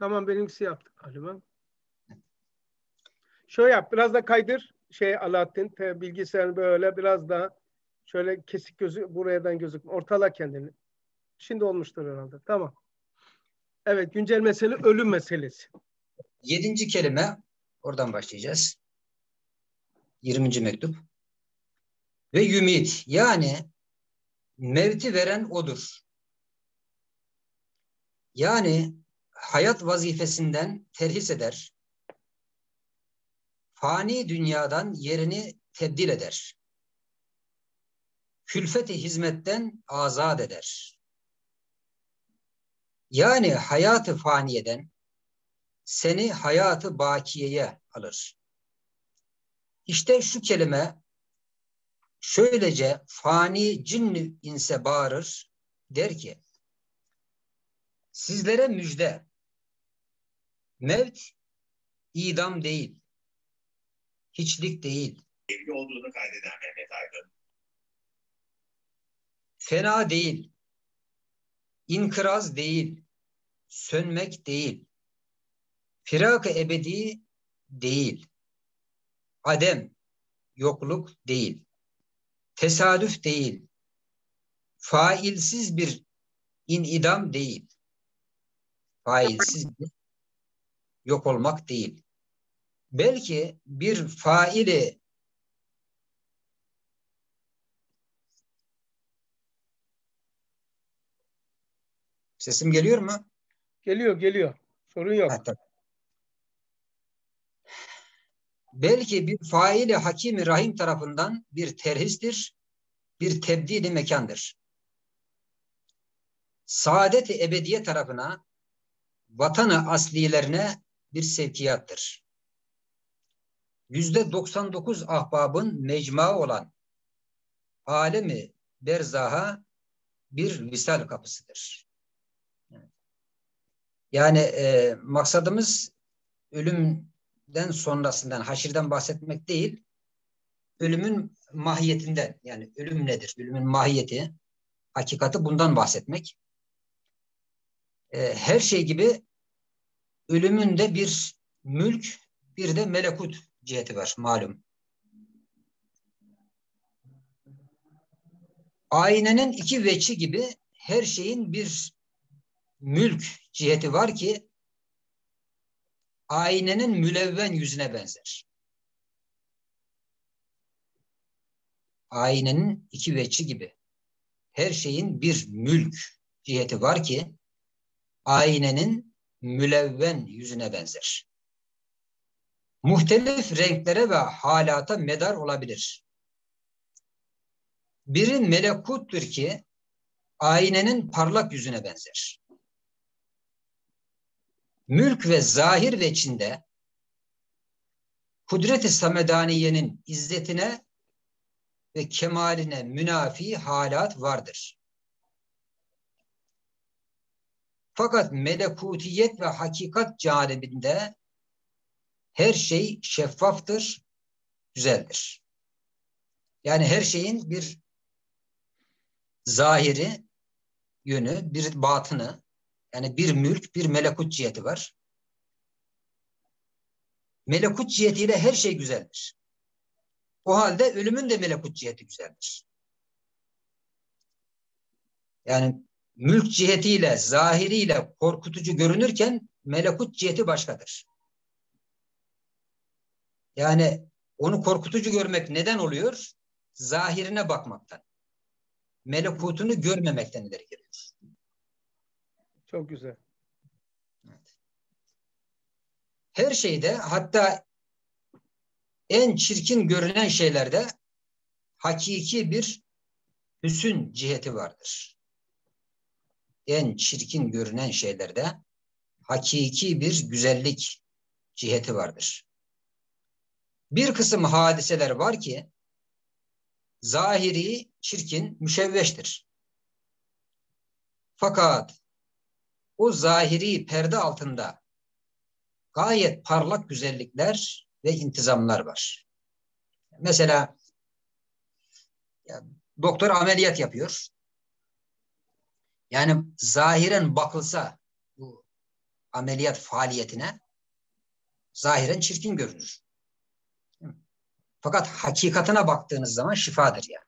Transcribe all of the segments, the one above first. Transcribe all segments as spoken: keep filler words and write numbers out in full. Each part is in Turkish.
Tamam, benimkisi yaptık galiba. Şöyle yap, biraz da kaydır şey Alaaddin, te, bilgisayarını böyle biraz daha şöyle kesik gözü buradan gözükme. Ortala kendini. Şimdi olmuştur herhalde. Tamam. Evet, güncel mesele ölüm meselesi. Yedinci kelime, oradan başlayacağız. Yirminci mektup. Ve yümit, yani mevti veren odur. Yani hayat vazifesinden terhis eder. Fani dünyadan yerini tebdil eder. Külfeti hizmetten azat eder. Yani hayatı faniyeden seni hayatı bakiyeye alır. İşte şu kelime şöylece fani cinni inse bağırır, der ki, sizlere müjde, mevt idam değil, hiçlik değil. Evli olduğunu kaydeden Mehmet Aydın. Fena değil, inkıraz değil, sönmek değil, firak-ı ebedi değil, adem, yokluk değil, tesadüf değil, failsiz bir inidam değil, failsiz bir yok olmak değil. Belki bir faili sesim geliyor mu? Geliyor, geliyor. Sorun yok. Ha, tamam. Belki bir faili Hakim-i Rahim tarafından bir terhistir, bir tebdili mekandır. Saadet-i ebediye tarafına, vatanı aslilerine bir sevkiyattır. Yüzde doksan dokuz ahbabın mecmuası olan alemi berzaha bir visal kapısıdır. Yani e, maksadımız ölümden sonrasından, haşirden bahsetmek değil, ölümün mahiyetinden, yani ölüm nedir, ölümün mahiyeti, hakikati, bundan bahsetmek. E, her şey gibi ölümün de bir mülk, bir de melekut ciheti var malum. Aynenin iki veçi gibi her şeyin bir mülk ciheti var ki aynenin mülevven yüzüne benzer. Aynenin iki veçi gibi her şeyin bir mülk ciheti var ki aynenin mülevven yüzüne benzer. Muhtelif renklere ve halata medar olabilir. Biri melekuttur ki aynenin parlak yüzüne benzer. Mülk ve zahir veçinde kudret-i samedaniyenin izzetine ve kemaline münafi halat vardır. Fakat melekutiyet ve hakikat canibinde her şey şeffaftır, güzeldir. Yani her şeyin bir zahiri yönü, bir batını, yani bir mülk, bir melekut ciheti var. Melekut cihetiyle her şey güzeldir. O halde ölümün de melekut ciheti güzeldir. Yani mülk cihetiyle, zahiriyle korkutucu görünürken melekut ciheti başkadır. Yani onu korkutucu görmek neden oluyor? Zahirine bakmaktan. Melekutunu görmemekten ileri geliyor. Çok güzel. Evet. Her şeyde, hatta en çirkin görünen şeylerde hakiki bir hüsn ciheti vardır. En çirkin görünen şeylerde hakiki bir güzellik ciheti vardır. Bir kısım hadiseler var ki zahiri çirkin, müşevveştir. Fakat o zahiri perde altında gayet parlak güzellikler ve intizamlar var. Mesela ya, doktor ameliyat yapıyor. Yani zahiren bakılsa bu ameliyat faaliyetine zahiren çirkin görünür. Fakat hakikatine baktığınız zaman şifadır yani.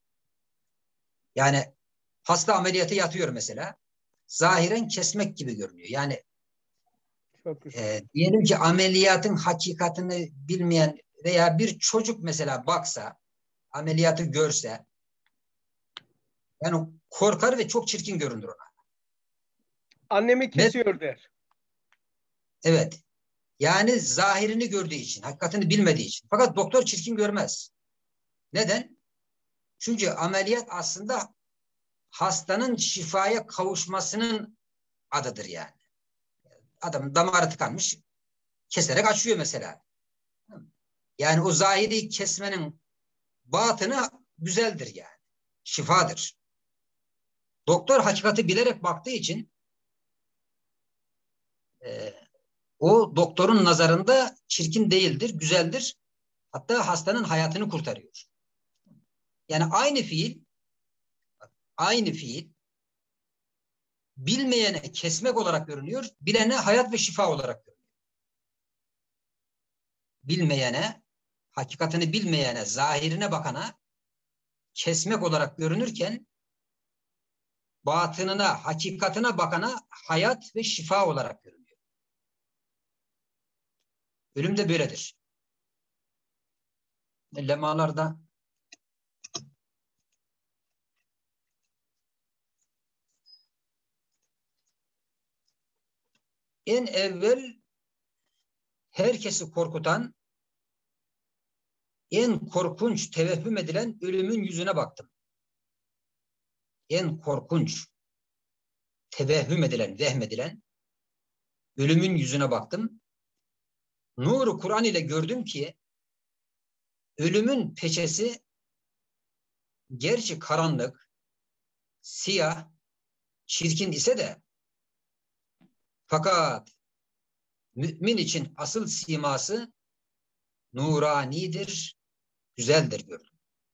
Yani hasta ameliyata yatıyor mesela. Zahiren kesmek gibi görünüyor. Yani e, diyelim ki ameliyatın hakikatini bilmeyen veya bir çocuk mesela baksa, ameliyatı görse, yani korkar ve çok çirkin görünür ona. Annemi kesiyor der. Evet. Yani zahirini gördüğü için, hakikatini bilmediği için. Fakat doktor çirkin görmez. Neden? Çünkü ameliyat aslında hastanın şifaya kavuşmasının adıdır yani. Adamın damarı tıkanmış, keserek açıyor mesela. Yani o zahiri kesmenin batını güzeldir yani. Şifadır. Doktor hakikati bilerek baktığı için e, o doktorun nazarında çirkin değildir, güzeldir. Hatta hastanın hayatını kurtarıyor. Yani aynı fiil aynı fiil bilmeyene kesmek olarak görünüyor, bilene hayat ve şifa olarak görünüyor. Bilmeyene, hakikatini bilmeyene, zahirine bakana kesmek olarak görünürken batınına, hakikatine bakana hayat ve şifa olarak görünüyor. Ölüm de böyledir. Lemalarda en evvel herkesi korkutan, en korkunç tevehhüm edilen ölümün yüzüne baktım. En korkunç tevehhüm edilen, vehmedilen ölümün yüzüne baktım. Nuru Kur'an ile gördüm ki ölümün peçesi gerçi karanlık, siyah, çirkin ise de fakat mümin için asıl siması nuranidir, güzeldir gördüm.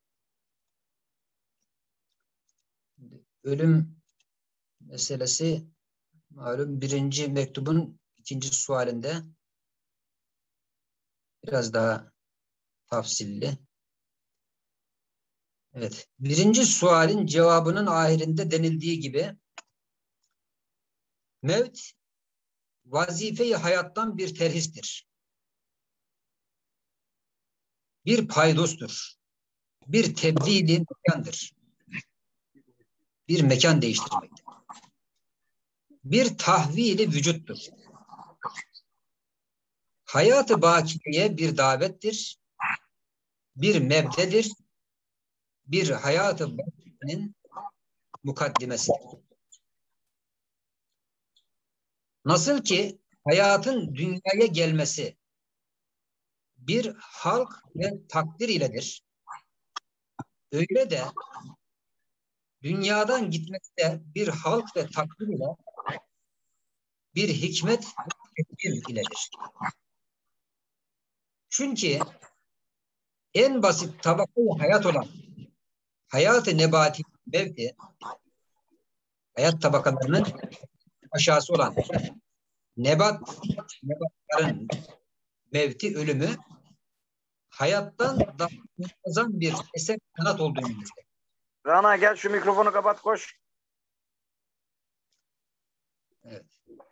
Ölüm meselesi malum birinci mektubun ikinci sualinde biraz daha tafsilli. Evet. Birinci sualin cevabının ahirinde denildiği gibi mevt vazife-i hayattan bir terhistir. Bir paydostur. Bir tebdili mekandır. Bir mekan değiştirmektir. Bir tahvili vücuttur. Hayat-ı bakiyeye bir davettir. Bir mebdedir. Bir hayat-ı bakiyenin mukaddimesidir. Nasıl ki hayatın dünyaya gelmesi bir halk ve takdir iledir. Öyle de dünyadan gitmesi de bir halk ve takdir ile bir hikmet ve tedbir iledir. Çünkü en basit tabakayı hayat olan hayat-ı nebati mevti, hayat tabakalarının aşağısı olan nebat, nebatların mevti, ölümü hayattan daha muazzam bir eser sanat olduğunu gösterir. Rana gel şu mikrofonu kapat koş. Evet.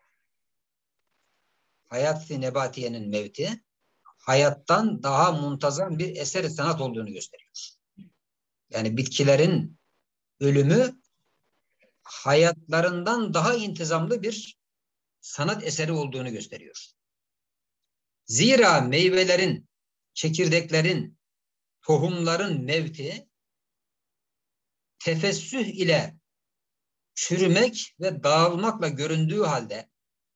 Hayat-ı nebatiyenin mevti hayattan daha muntazam bir eser sanat olduğunu gösteriyor. Yani bitkilerin ölümü hayatlarından daha intizamlı bir sanat eseri olduğunu gösteriyor. Zira meyvelerin, çekirdeklerin, tohumların mevti tefessüh ile çürümek ve dağılmakla göründüğü halde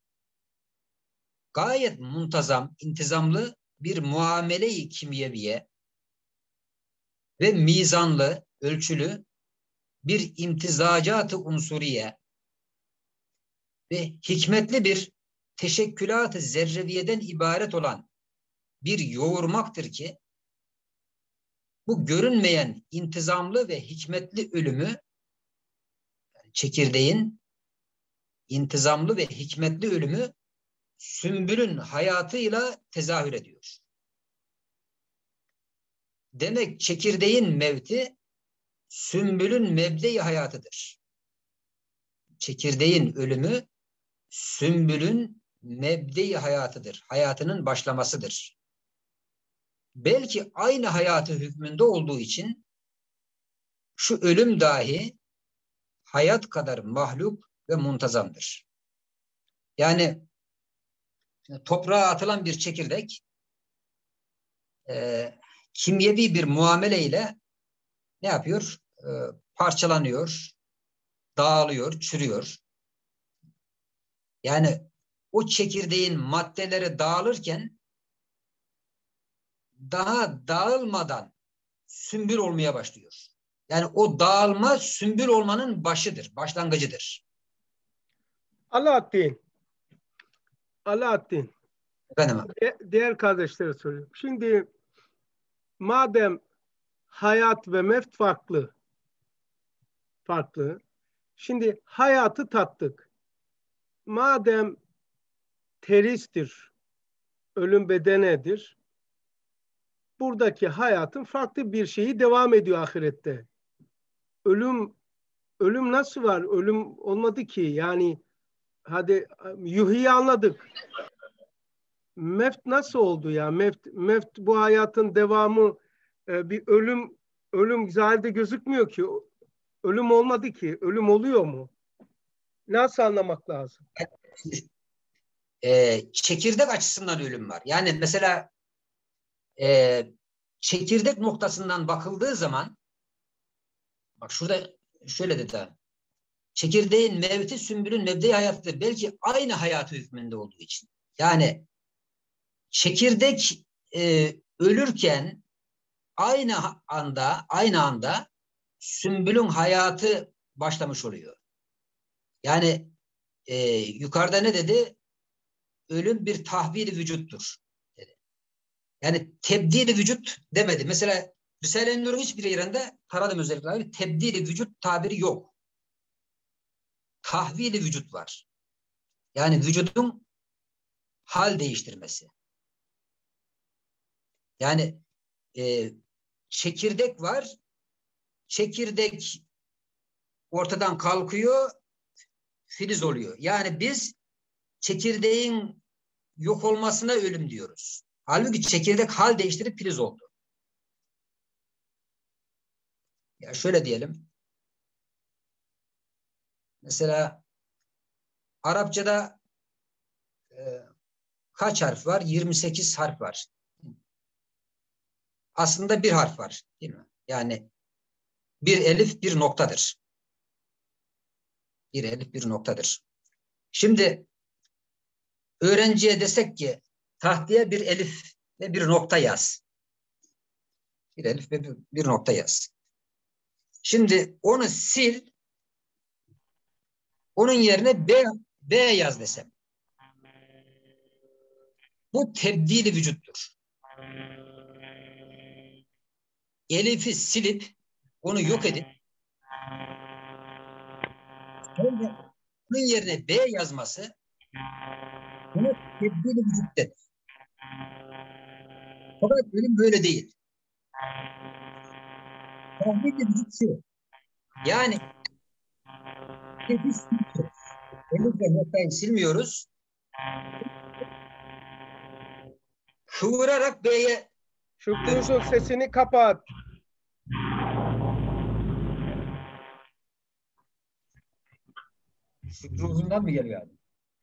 gayet muntazam, intizamlı bir muamele-i kimyeviye ve mizanlı, ölçülü bir imtizacat-ı unsuriye ve hikmetli bir teşekkülat-ı zerreviyeden ibaret olan bir yoğurmaktır ki bu görünmeyen intizamlı ve hikmetli ölümü, çekirdeğin intizamlı ve hikmetli ölümü sümbülün hayatıyla tezahür ediyor. Demek çekirdeğin mevti sümbülün mebde-i hayatıdır. Çekirdeğin ölümü sümbülün mebde-i hayatıdır. Hayatının başlamasıdır. Belki aynı hayatı hükmünde olduğu için şu ölüm dahi hayat kadar mahluk ve muntazamdır. Yani toprağa atılan bir çekirdek e, kimyevi bir muameleyle ne yapıyor? E, parçalanıyor, dağılıyor, çürüyor. Yani o çekirdeğin maddeleri dağılırken daha dağılmadan sümbül olmaya başlıyor. Yani o dağılma sümbül olmanın başıdır, başlangıcıdır. Alaaddin. Alaaddin. Efendim abi. Diğer kardeşlere soruyorum. Şimdi madem hayat ve mevt farklı, farklı. Şimdi hayatı tattık. Madem teristir, ölüm bedenedir, buradaki hayatın farklı bir şeyi devam ediyor ahirette. Ölüm ölüm nasıl var? Ölüm olmadı ki. Yani hadi yuhiyi anladık. Mevt nasıl oldu ya? Mevt, mevt bu hayatın devamı e, bir ölüm ölüm zahirde gözükmüyor ki. Ölüm olmadı ki. Ölüm oluyor mu? Nasıl anlamak lazım? E, çekirdek açısından ölüm var. Yani mesela e, çekirdek noktasından bakıldığı zaman bak şurada şöyle dedi. Çekirdeğin mevti sümbülün mebde-i hayatıdır. Belki aynı hayatı hükmünde olduğu için. Yani çekirdek e, ölürken aynı anda aynı anda sümbülün hayatı başlamış oluyor. Yani e, yukarıda ne dedi? Ölüm bir tahvil-i vücuttur dedi. Yani tebdil-i vücut demedi. Mesela Risale-i Nur'un hiçbir yerinde taradım özellikle abi, tebdil-i vücut tabiri yok. Tahvil-i vücut var. Yani vücudun hal değiştirmesi. Yani e, çekirdek var. Çekirdek ortadan kalkıyor, filiz oluyor. Yani biz çekirdeğin yok olmasına ölüm diyoruz. Halbuki çekirdek hal değiştirip filiz oldu. Ya şöyle diyelim. Mesela Arapçada e, kaç harf var? yirmi sekiz harf var. Aslında bir harf var, değil mi? Yani bir elif bir noktadır. Bir elif bir noktadır. Şimdi öğrenciye desek ki tahtaya bir elif ve bir nokta yaz. Bir elif ve bir, bir nokta yaz. Şimdi onu sil, onun yerine B, B yaz desem. Bu tebdili vücuttur. Elif'i silip onu yok edip sonra onun yerine B yazması buna tebdili vücut denir. Fakat ölüm böyle değil. Tebdili vücut şu. Yani Elif'i silmiyoruz. Elif'le noktayı silmiyoruz. Kıvırarak B'ye Şükrü'nün sesini kapat. ruhundan mı geliyor abi?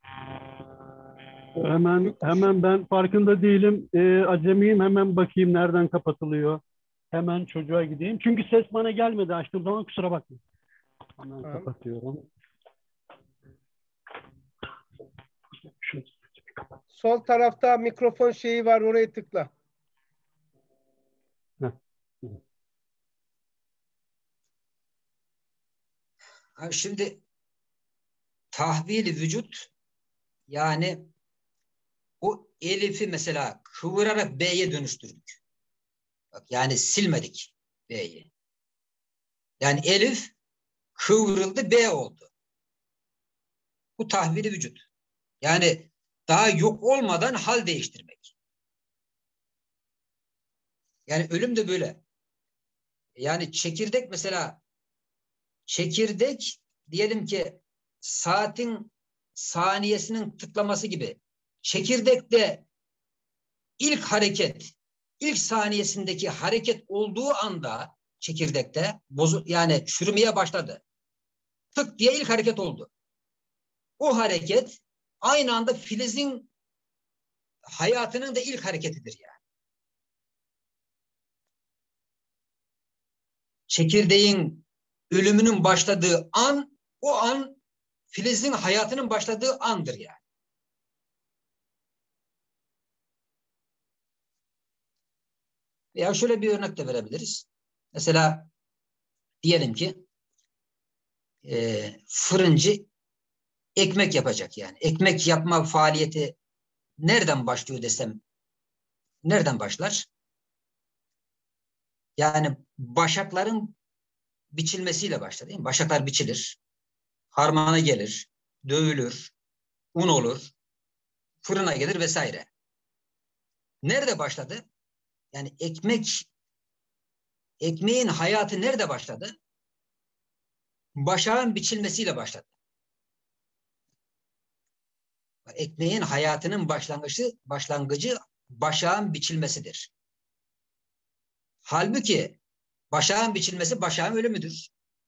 Hemen hemen ben farkında değilim. Ee, acemiyim, hemen bakayım nereden kapatılıyor. Hemen çocuğa gideyim. Çünkü ses bana gelmedi açtığım zaman, kusura bakmayın. Hemen Tamam. kapatıyorum. Sol tarafta mikrofon şeyi var, oraya tıkla. Heh. Abi şimdi tahvil-i vücut, yani o elifi mesela kıvırarak B'ye dönüştürdük. Bak, yani silmedik B'yi. Yani elif kıvrıldı, B oldu. Bu tahvil-i vücut. Yani daha yok olmadan hal değiştirmek. Yani ölüm de böyle. Yani çekirdek mesela, çekirdek diyelim ki saatin saniyesinin tıklaması gibi. Çekirdekte ilk hareket, ilk saniyesindeki hareket olduğu anda çekirdekte bozu, yani çürümeye başladı. Tık diye ilk hareket oldu. O hareket aynı anda filizin hayatının da ilk hareketidir yani. Çekirdeğin ölümünün başladığı an, o an filizin hayatının başladığı andır yani. Veya şöyle bir örnek de verebiliriz. Mesela diyelim ki e, fırıncı ekmek yapacak yani. Ekmek yapma faaliyeti nereden başlıyor desem, nereden başlar? Yani başakların biçilmesiyle başlar değil mi? Başaklar biçilir, harmana gelir, dövülür, un olur, fırına gelir vesaire. Nerede başladı? Yani ekmek, ekmeğin hayatı nerede başladı? Başağın biçilmesiyle başladı. Ekmeğin hayatının başlangıcı, başlangıcı başağın biçilmesidir. Halbuki başağın biçilmesi başağın ölümüdür.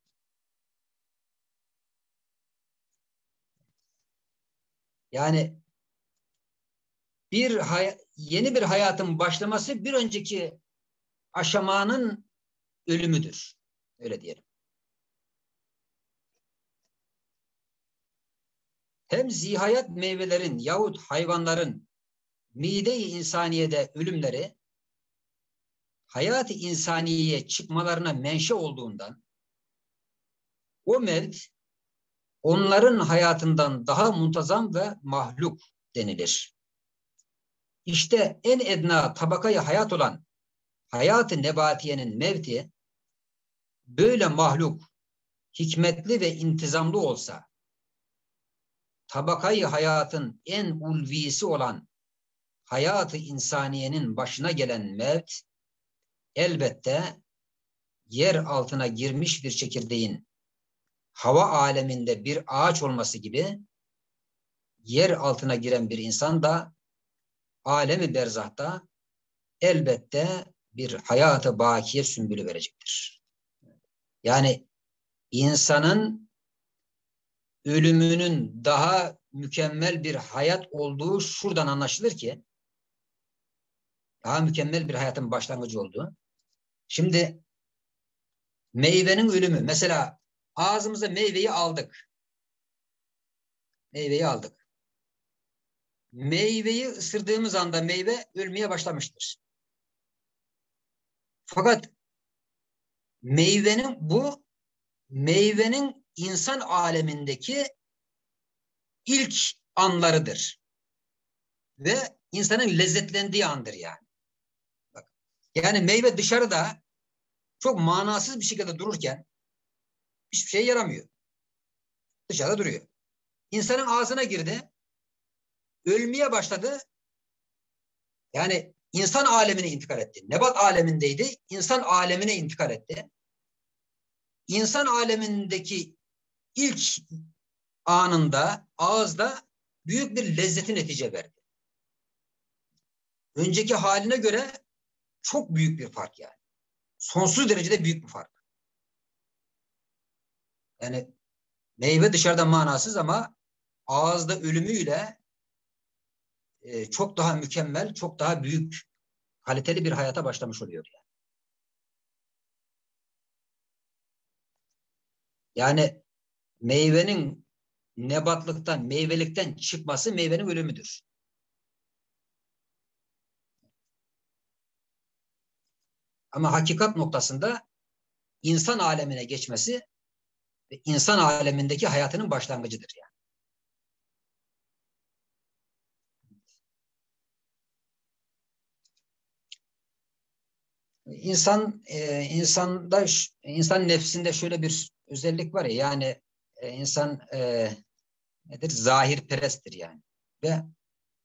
Yani bir yeni bir hayatın başlaması bir önceki aşamanın ölümüdür. Öyle diyelim. Hem zihayat meyvelerin yahut hayvanların mide-i insaniyede ölümleri hayat-ı insaniyeye çıkmalarına menşe olduğundan o mevt onların hayatından daha muntazam ve mahluk denilir. İşte en edna tabakayı hayat olan hayat-ı nebatiyenin mevti böyle mahluk, hikmetli ve intizamlı olsa tabakayı hayatın en ulvisi olan hayat-ı insaniyenin başına gelen mevt elbette yer altına girmiş bir çekirdeğin hava aleminde bir ağaç olması gibi yer altına giren bir insan da alemi berzahta elbette bir hayat-ı bakiye sümbülü verecektir. Yani insanın ölümünün daha mükemmel bir hayat olduğu şuradan anlaşılır ki, daha mükemmel bir hayatın başlangıcı olduğu. Şimdi meyvenin ölümü, mesela ağzımıza meyveyi aldık. Meyveyi aldık. Meyveyi ısırdığımız anda meyve ölmeye başlamıştır. Fakat meyvenin bu meyvenin insan alemindeki ilk anlarıdır. Ve insanın lezzetlendiği andır yani. Bak, yani meyve dışarıda çok manasız bir şekilde dururken hiçbir şey yaramıyor. Dışarıda duruyor. İnsanın ağzına girdi, ölmeye başladı. Yani insan alemine intikal etti. Nebat alemindeydi, insan alemine intikal etti. İnsan alemindeki ilk anında ağızda büyük bir lezzeti netice verdi. Önceki haline göre çok büyük bir fark yani. Sonsuz derecede büyük bir fark. Yani meyve dışarıdan manasız ama ağızda ölümüyle e, çok daha mükemmel, çok daha büyük, kaliteli bir hayata başlamış oluyor yani. Yani meyvenin nebatlıktan, meyvelikten çıkması meyvenin ölümüdür. Ama hakikat noktasında insan alemine geçmesi ve insan alemindeki hayatının başlangıcıdır yani. İnsan e, insanda insan nefsinde şöyle bir özellik var ya, yani e, insan e, nedir? Zahirperesttir yani. Ve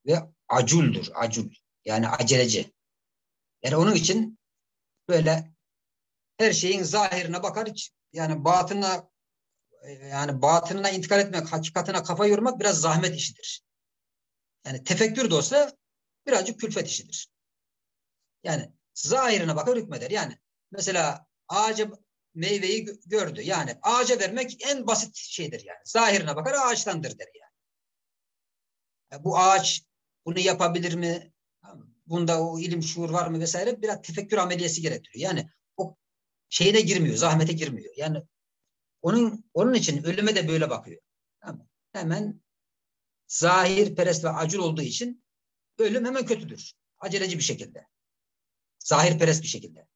ve aculdur, acul. Yani aceleci. Yani onun için böyle her şeyin zahirine bakar, hiç yani batınına yani batınına intikal etmek, hakikatine kafa yormak biraz zahmet işidir. Yani tefekkür de olsa birazcık külfet işidir. Yani zahirine bakar, hükmeder. Yani mesela ağaca meyveyi gördü. Yani ağaca vermek en basit şeydir yani. Zahirine bakar, ağaçtandır der yani. Yani bu ağaç bunu yapabilir mi? Bunda o ilim, şuur var mı vesaire, biraz tefekkür ameliyesi gerektiriyor. Yani o şeyine girmiyor, zahmete girmiyor. Yani onun onun için ölüme de böyle bakıyor. Tamam. Hemen zahir perest ve acil olduğu için ölüm hemen kötüdür. Aceleci bir şekilde. Zahir perest bir şekilde.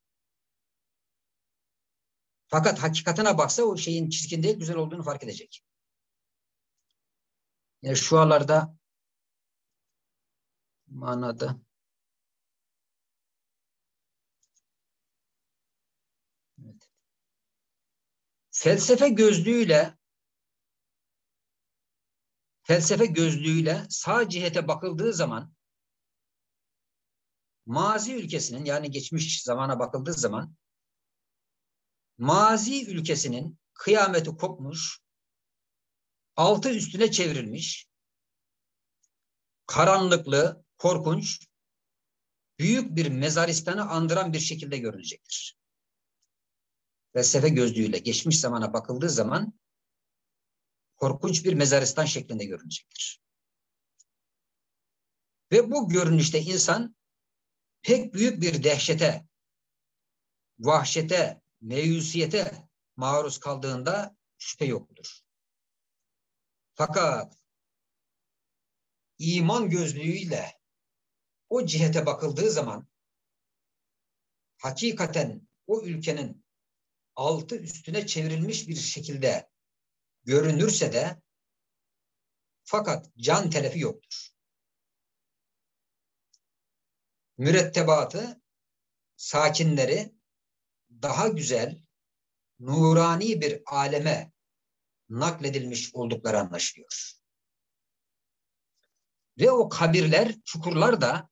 Fakat hakikatine baksa o şeyin çirkin değil, güzel olduğunu fark edecek. Yani şu alarda manada evet. Felsefe gözlüğüyle felsefe gözlüğüyle sağ cihete bakıldığı zaman mazi ülkesinin, yani geçmiş zamana bakıldığı zaman mazi ülkesinin kıyameti kopmuş, altı üstüne çevrilmiş, karanlıklı, korkunç, büyük bir mezaristanı andıran bir şekilde görünecektir. Felsefe gözlüğüyle geçmiş zamana bakıldığı zaman korkunç bir mezaristan şeklinde görünecektir. Ve bu görünüşte insan pek büyük bir dehşete, vahşete, meyusiyete maruz kaldığında şüphe yoktur. Fakat iman gözlüğüyle o cihete bakıldığı zaman hakikaten o ülkenin altı üstüne çevrilmiş bir şekilde görünürse de fakat can telefi yoktur. Mürettebatı, sakinleri daha güzel, nurani bir aleme nakledilmiş oldukları anlaşılıyor. Ve o kabirler, çukurlar da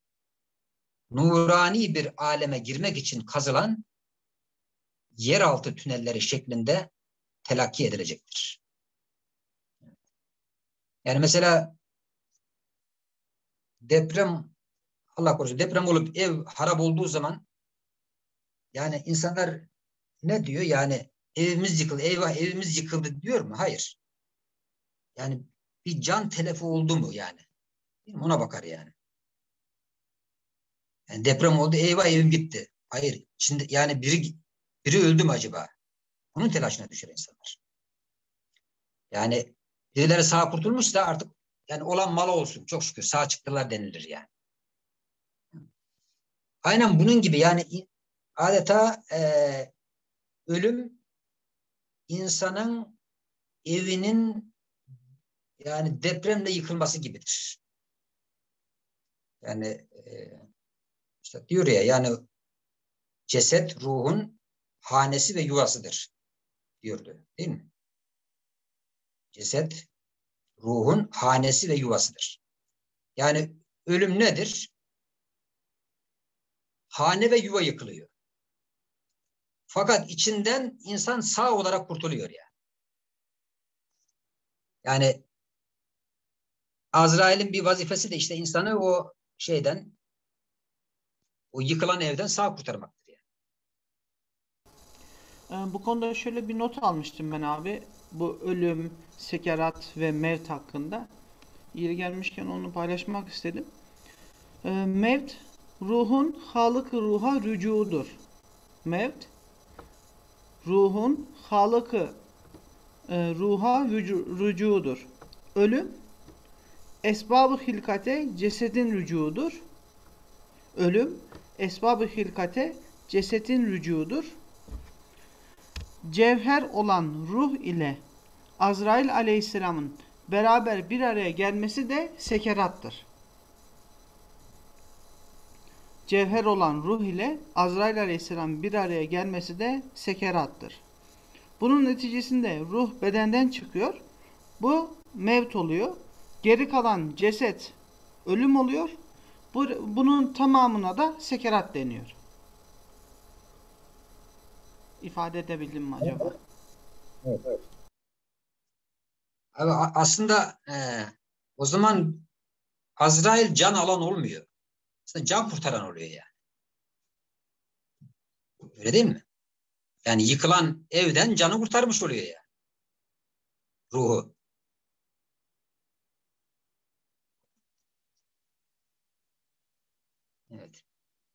nurani bir aleme girmek için kazılan yeraltı tünelleri şeklinde telakki edilecektir. Yani mesela deprem, Allah korusun, deprem olup ev harap olduğu zaman yani insanlar ne diyor? Yani evimiz yıkıldı, eyvah evimiz yıkıldı diyor mu? Hayır. Yani bir can telefi oldu mu yani? Ona bakar yani. Yani deprem oldu, eyvah evim gitti. Hayır. Şimdi yani biri biri öldü mü acaba? Onun telaşına düşer insanlar. Yani birileri sağ kurtulmuşsa artık yani olan mal olsun. Çok şükür sağ çıktılar denilir yani. Aynen bunun gibi yani adeta e, ölüm insanın evinin yani depremle yıkılması gibidir. Yani e, işte diyor ya yani ceset ruhun hanesi ve yuvasıdır diyordu, değil mi? Ceset ruhun hanesi ve yuvasıdır. Yani ölüm nedir? Hane ve yuva yıkılıyor. Fakat içinden insan sağ olarak kurtuluyor yani. Yani Azrail'in bir vazifesi de işte insanı o şeyden, o yıkılan evden sağ kurtarmaktır yani. Bu konuda şöyle bir not almıştım ben abi. Bu ölüm, sekerat ve mevt hakkında. Yeri gelmişken onu paylaşmak istedim. Mevt, ruhun halık-ı ruha rücuudur. Mevt, ruhun halık-ı ruha rücuudur. Ölüm, esbab-ı hilkate cesedin rücuudur. Ölüm, esbab-ı hilkate cesedin rücuudur. Cevher olan ruh ile Azrail aleyhisselamın beraber bir araya gelmesi de sekerattır. Cevher olan ruh ile Azrail aleyhisselam bir araya gelmesi de sekerattır. Bunun neticesinde ruh bedenden çıkıyor. Bu mevt oluyor. Geri kalan ceset ölüm oluyor. Bu, bunun tamamına da sekerat deniyor. İfade edebildim mi acaba? Evet. Evet. Abi, aslında e, o zaman Azrail can alan olmuyor. Aslında can kurtaran oluyor yani. Öyle değil mi? Yani yıkılan evden canı kurtarmış oluyor yani. Ruhu. Evet.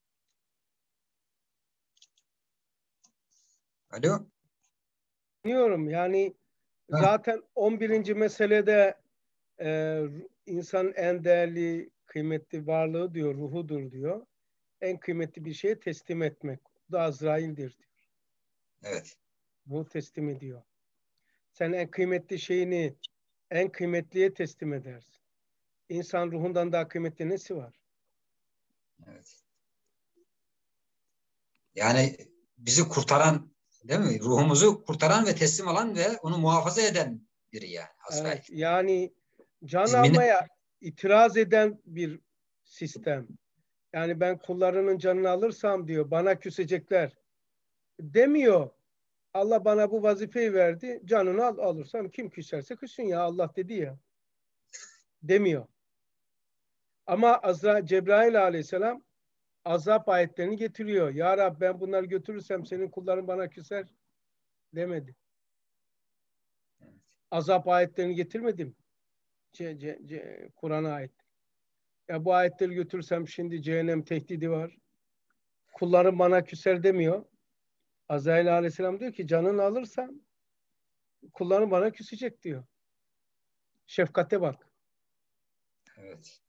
Alo. Biliyorum yani zaten on birinci meselede e, insanın en değerli, kıymetli varlığı diyor, ruhudur diyor. En kıymetli bir şeye teslim etmek. Bu da Azrail'dir diyor. Evet. Bu teslim ediyor. Sen en kıymetli şeyini en kıymetliye teslim edersin. İnsan ruhundan daha kıymetli nesi var? Evet. Yani bizi kurtaran, değil mi? Ruhumuzu kurtaran ve teslim alan ve onu muhafaza eden biri yani Azrail. Evet, yani can Biz mine- almaya itiraz eden bir sistem. Yani ben kullarının canını alırsam diyor bana küsecekler demiyor. Allah bana bu vazifeyi verdi. Canını al, alırsam kim küserse küssün ya Allah dedi ya. Demiyor. Ama Azra Cebrail aleyhisselam azap ayetlerini getiriyor. Ya Rab ben bunları götürürsem senin kulların bana küser demedi. Azap ayetlerini getirmedim. Ce, ce, ce, Kur'an'a ait. Ya bu ayetleri götürsem şimdi cehennem tehdidi var. Kulların bana küser demiyor. Azrail aleyhisselam diyor ki canını alırsam kulların bana küsecek diyor. Şefkate bak. Evet.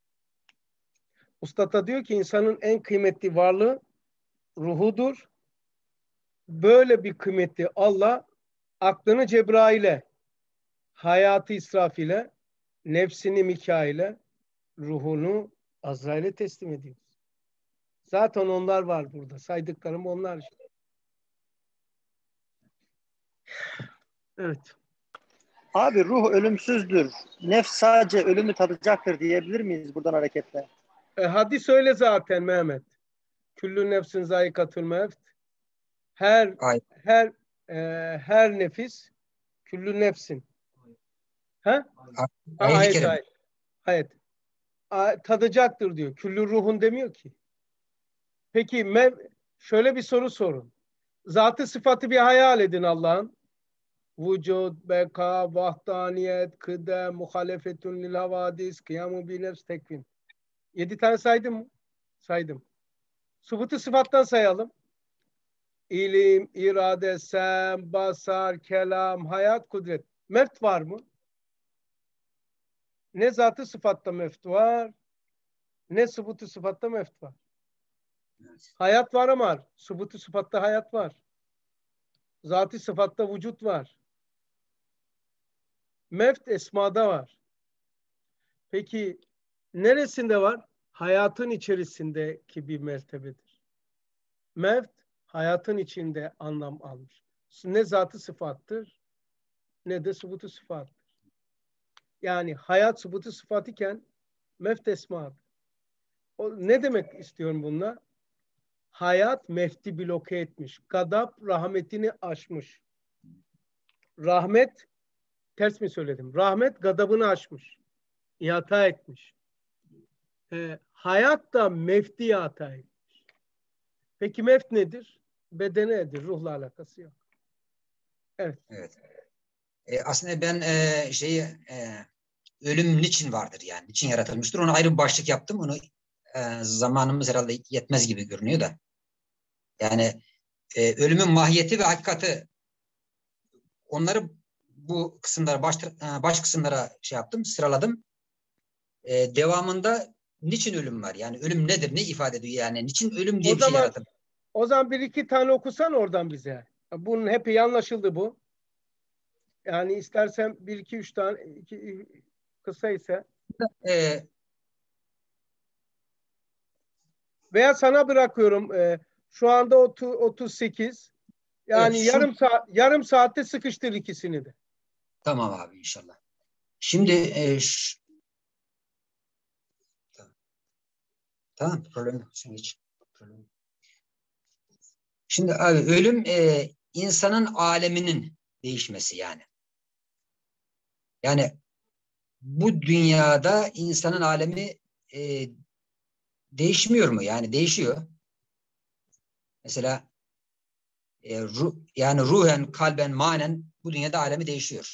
Usta da diyor ki insanın en kıymetli varlığı ruhudur. Böyle bir kıymetli Allah aklını Cebrail'e, hayatı İsrafil'e, nefsini Mikail'e, ruhunu Azrail'e teslim ediyor. Zaten onlar var burada. Saydıklarım onlar işte. Evet. Abi ruh ölümsüzdür. Nefs sadece ölümü tadacaktır diyebilir miyiz buradan hareketle? E, hadis öyle zaten Mehmet. Küllü nefsin zayikatül mevt. Her Ay, her e, her nefis küllü nefsin. Ha? ay, Ha, ayet-i ayet kerim. ayet. Ayet. A, tadacaktır diyor. Küllü ruhun demiyor ki. Peki mev, şöyle bir soru sorun. Zatı sıfatı bir hayal edin Allah'ın. Vücud, beka, vahdaniyet, kıdem, muhalefetun lil havadis, kıyamu bi nefs, tekvin. Yedi tane saydım mı? Saydım. Sıfatı sıfattan sayalım. İlim, irade, sem, basar, kelam, hayat, kudret. Meft var mı? Ne zatı sıfatta meft var, ne sıfatı sıfatta meft var. Hayat var ama sıfatı sıfatta hayat var. Zatı sıfatta vücut var. Meft esmada var. Peki neresinde var? Hayatın içerisindeki bir mertebedir. Meft hayatın içinde anlam almış. Ne zatı sıfattır ne de sıfatı sıfattır. Yani hayat sıfatı sıfat iken meft esmadır. O, ne demek istiyorum bununla? Hayat mefti bloke etmiş. Gadap rahmetini aşmış. Rahmet, ters mi söyledim? Rahmet gadabını aşmış. İhata etmiş. Ee, hayat da mefti ihata etmiş. Peki meft nedir? Bedenedir, ruhla alakası yok. Evet. Evet. E, aslında ben e, şeyi e, ölüm niçin vardır yani? Niçin yaratılmıştır? Onu ayrı bir başlık yaptım. Onu e, zamanımız herhalde yetmez gibi görünüyor da. Yani e, ölümün mahiyeti ve hakikati, onları bu kısımlara baş, baş kısımlara şey yaptım, sıraladım. E, devamında niçin ölüm var? Yani ölüm nedir? Ne ifade ediyor? Yani niçin ölüm diye O bir şey zaman, yaratılmış? o zaman bir iki tane okusan oradan bize. Bunun hep anlaşıldı bu. Yani istersen bir iki üç tane iki, kısa ise E, veya sana bırakıyorum. E, şu anda otuz sekiz. Yani evet, şu, yarım saat yarım saatte sıkıştır ikisini de. tamam abi inşallah. Şimdi e, ş, Tamam, problem yok. Sen geç. Problem. Şimdi abi ölüm e, insanın aleminin değişmesi yani. Yani bu dünyada insanın alemi e, değişmiyor mu? Yani değişiyor. Mesela e, ruh, yani ruhen, kalben, manen bu dünyada alemi değişiyor.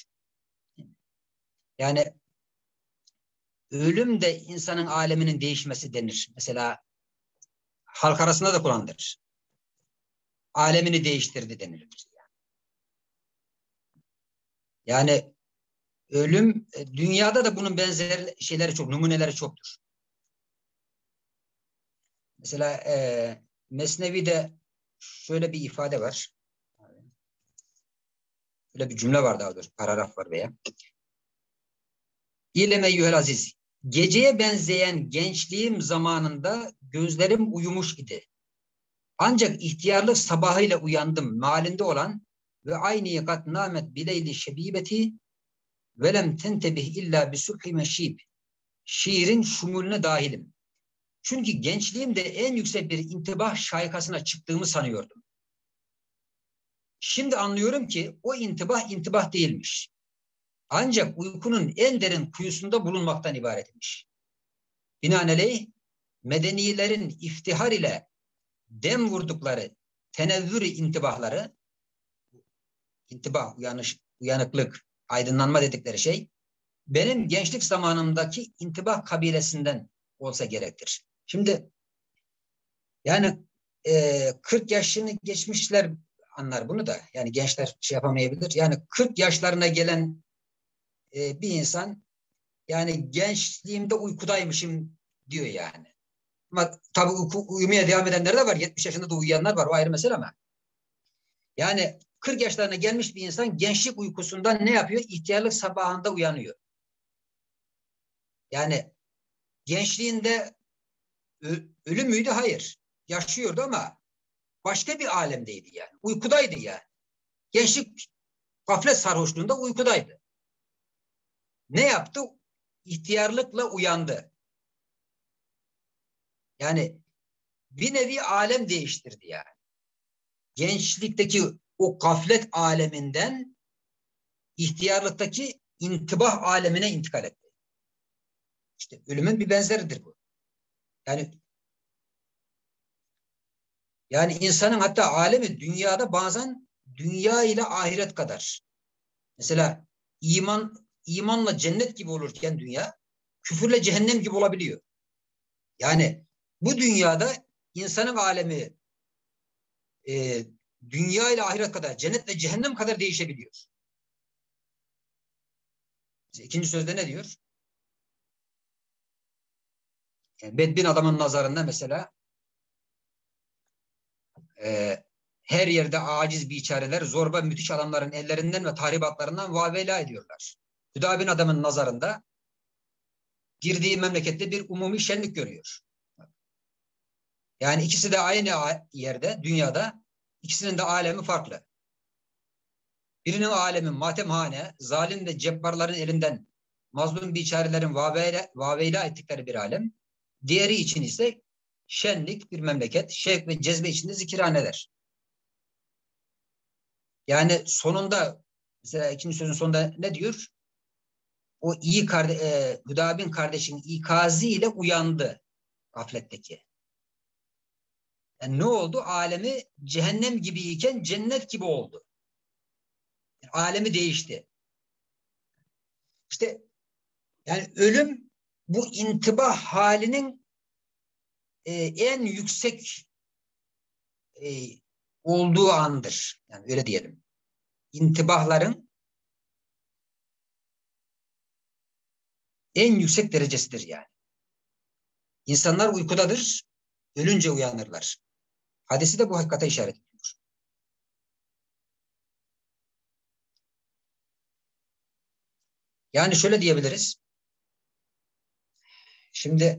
Yani ölüm de insanın aleminin değişmesi denir. Mesela halk arasında da kullanılır. Alemini değiştirdi denilir. Yani ölüm, dünyada da bunun benzer şeyleri çok, numuneleri çoktur. Mesela e, Mesnevi'de şöyle bir ifade var. Böyle bir cümle var daha doğrusu, paragraf var veya. İlem eyyühel aziz. Geceye benzeyen gençliğim zamanında gözlerim uyumuş idi. Ancak ihtiyarlık sabahıyla uyandım malinde olan ve aynı yakat namet bileyli şebibeti velem tentebih illa bi subhi meşib. Şiirin şumulüne dahilim. Çünkü gençliğimde en yüksek bir intibah şaikasına çıktığımı sanıyordum. Şimdi anlıyorum ki o intibah intibah değilmiş. Ancak uykunun en derin kuyusunda bulunmaktan ibaretmiş. Binaenaleyh medenilerin iftihar ile dem vurdukları tenevvür-i intibahları, intibah, uyanış, uyanıklık, aydınlanma dedikleri şey, benim gençlik zamanımdaki intibah kabilesinden olsa gerektir. Şimdi yani e, kırk yaşını geçmişler anlar bunu da. Yani gençler şey yapamayabilir. Yani kırk yaşlarına gelen e, bir insan yani gençliğimde uykudaymışım diyor yani. Ama tabii uyku, uyumaya devam edenler de var. yetmiş yaşında da uyuyanlar var. O ayrı mesele ama. Yani kırk yaşlarına gelmiş bir insan gençlik uykusundan ne yapıyor? İhtiyarlık sabahında uyanıyor. Yani gençliğinde ölüm müydü? Hayır. Yaşıyordu ama başka bir alemdeydi yani. Uykudaydı yani. Gençlik gaflet sarhoşluğunda uykudaydı. Ne yaptı? İhtiyarlıkla uyandı. Yani bir nevi alem değiştirdi yani. Gençlikteki o gaflet aleminden ihtiyarlıktaki intibah alemine intikal etti. İşte ölümün bir benzeridir bu. Yani yani insanın hatta alemi dünyada bazen dünya ile ahiret kadar. Mesela iman imanla cennet gibi olurken dünya, küfürle cehennem gibi olabiliyor. Yani bu dünyada insanın alemi e, dünya ile ahiret kadar, cennet ve cehennem kadar değişebiliyor. İkinci sözde ne diyor? Yani bedbin adamın nazarında mesela e, her yerde aciz biçareler zorba müthiş adamların ellerinden ve tahribatlarından vavela ediyorlar. Hüdabin adamın nazarında girdiği memlekette bir umumi şenlik görüyor. Yani ikisi de aynı yerde, dünyada, ikisinin de alemi farklı. Birinin alemi matemhane, zalim ve cebbarların elinden mazlum biçarelerin vaveyla, vaveyla ettikleri bir alem. Diğeri için ise şenlik bir memleket, şevk ve cezbe içinde zikirhaneler. Yani sonunda, mesela ikinci sözün sonunda ne diyor? O iyi karde e, Hüdabin kardeşinin ikazı ile uyandı gafletteki. Yani ne oldu? Alemi cehennem gibiyken cennet gibi oldu. Yani alemi değişti. İşte yani ölüm bu intibah halinin e, en yüksek e, olduğu andır. Yani öyle diyelim. İntibahların en yüksek derecesidir yani. İnsanlar uykudadır, ölünce uyanırlar. Hadisi de bu hakikate işaret ediyor. Yani şöyle diyebiliriz. Şimdi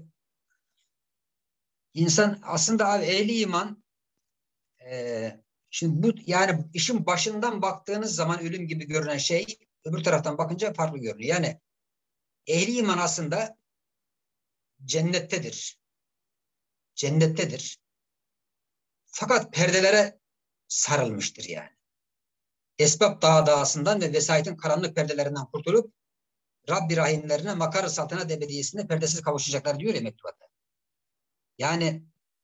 insan aslında abi ehli iman e, şimdi bu yani işin başından baktığınız zaman ölüm gibi görünen şey öbür taraftan bakınca farklı görünüyor. Yani ehli iman aslında cennettedir. cennettedir. Fakat perdelere sarılmıştır yani. Esbab dağı dağısından ve vesayetin karanlık perdelerinden kurtulup Rabbi rahimlerine makar-ı saltanat ebediyesinde perdesiz kavuşacaklar diyor ya mektubatta. Yani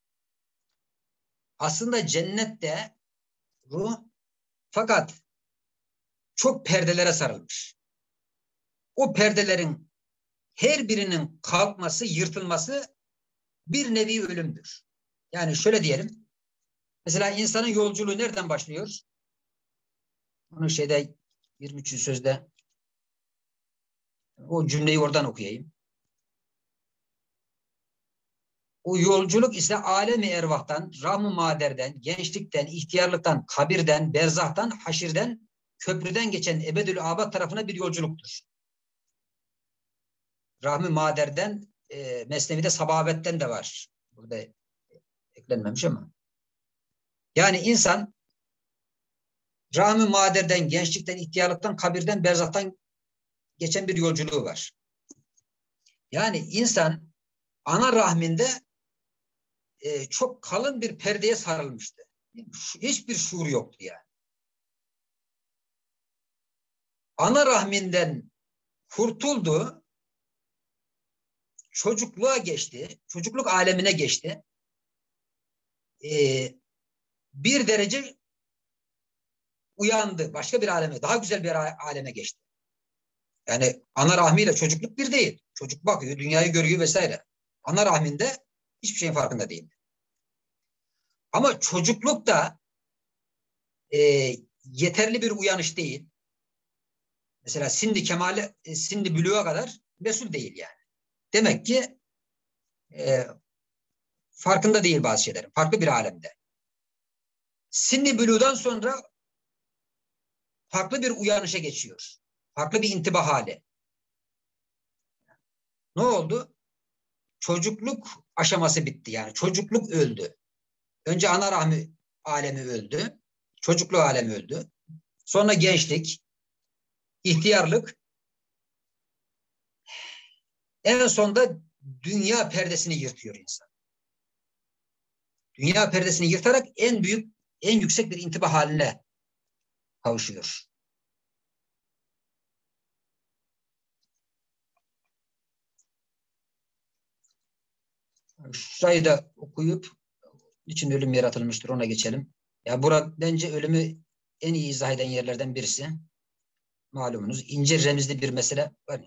aslında cennette ruh fakat çok perdelere sarılmış. O perdelerin her birinin kalkması, yırtılması bir nevi ölümdür. Yani şöyle diyelim. Mesela insanın yolculuğu nereden başlıyor? Onu şeyde yirmi üçüncü sözde o cümleyi oradan okuyayım. O yolculuk ise alemi ervahtan, rahm-ı maderden, gençlikten, ihtiyarlıktan, kabirden, berzahtan, haşirden, köprüden geçen ebedül abad tarafına bir yolculuktur. Rahm-ı maderden, e, Mesnevi'de sababetten de var. Burada eklenmemiş ama. Yani insan rahm-ı maderden, gençlikten, ihtiyarlıktan, kabirden, berzahtan geçen bir yolculuğu var. Yani insan ana rahminde e, çok kalın bir perdeye sarılmıştı. Hiçbir şuur yoktu yani. Ana rahminden kurtuldu, çocukluğa geçti, çocukluk alemine geçti. Ee, bir derece uyandı, başka bir aleme, daha güzel bir aleme geçti. Yani ana rahmiyle çocukluk bir değil. Çocuk bakıyor, dünyayı görüyor vesaire. Ana rahminde hiçbir şeyin farkında değil. Ama çocukluk da e, yeterli bir uyanış değil. Mesela sindi kemale, e, sindi bülüğe kadar mesul değil yani. Demek ki e, farkında değil bazı şeylerin. Farklı bir alemde. Sindi bülüğden sonra farklı bir uyanışa geçiyor. Farklı bir intibah hali. Ne oldu? Çocukluk aşaması bitti yani. Çocukluk öldü. Önce ana rahmi alemi öldü. Çocukluk alemi öldü. Sonra gençlik, ihtiyarlık. En sonunda dünya perdesini yırtıyor insan. Dünya perdesini yırtarak en büyük, en yüksek bir intibah haline kavuşuyor. Şurayı da okuyup niçin ölüm yaratılmıştır ona geçelim. Ya burada bence ölümü en iyi izah eden yerlerden birisi. Malumunuz ince remizli bir mesele var.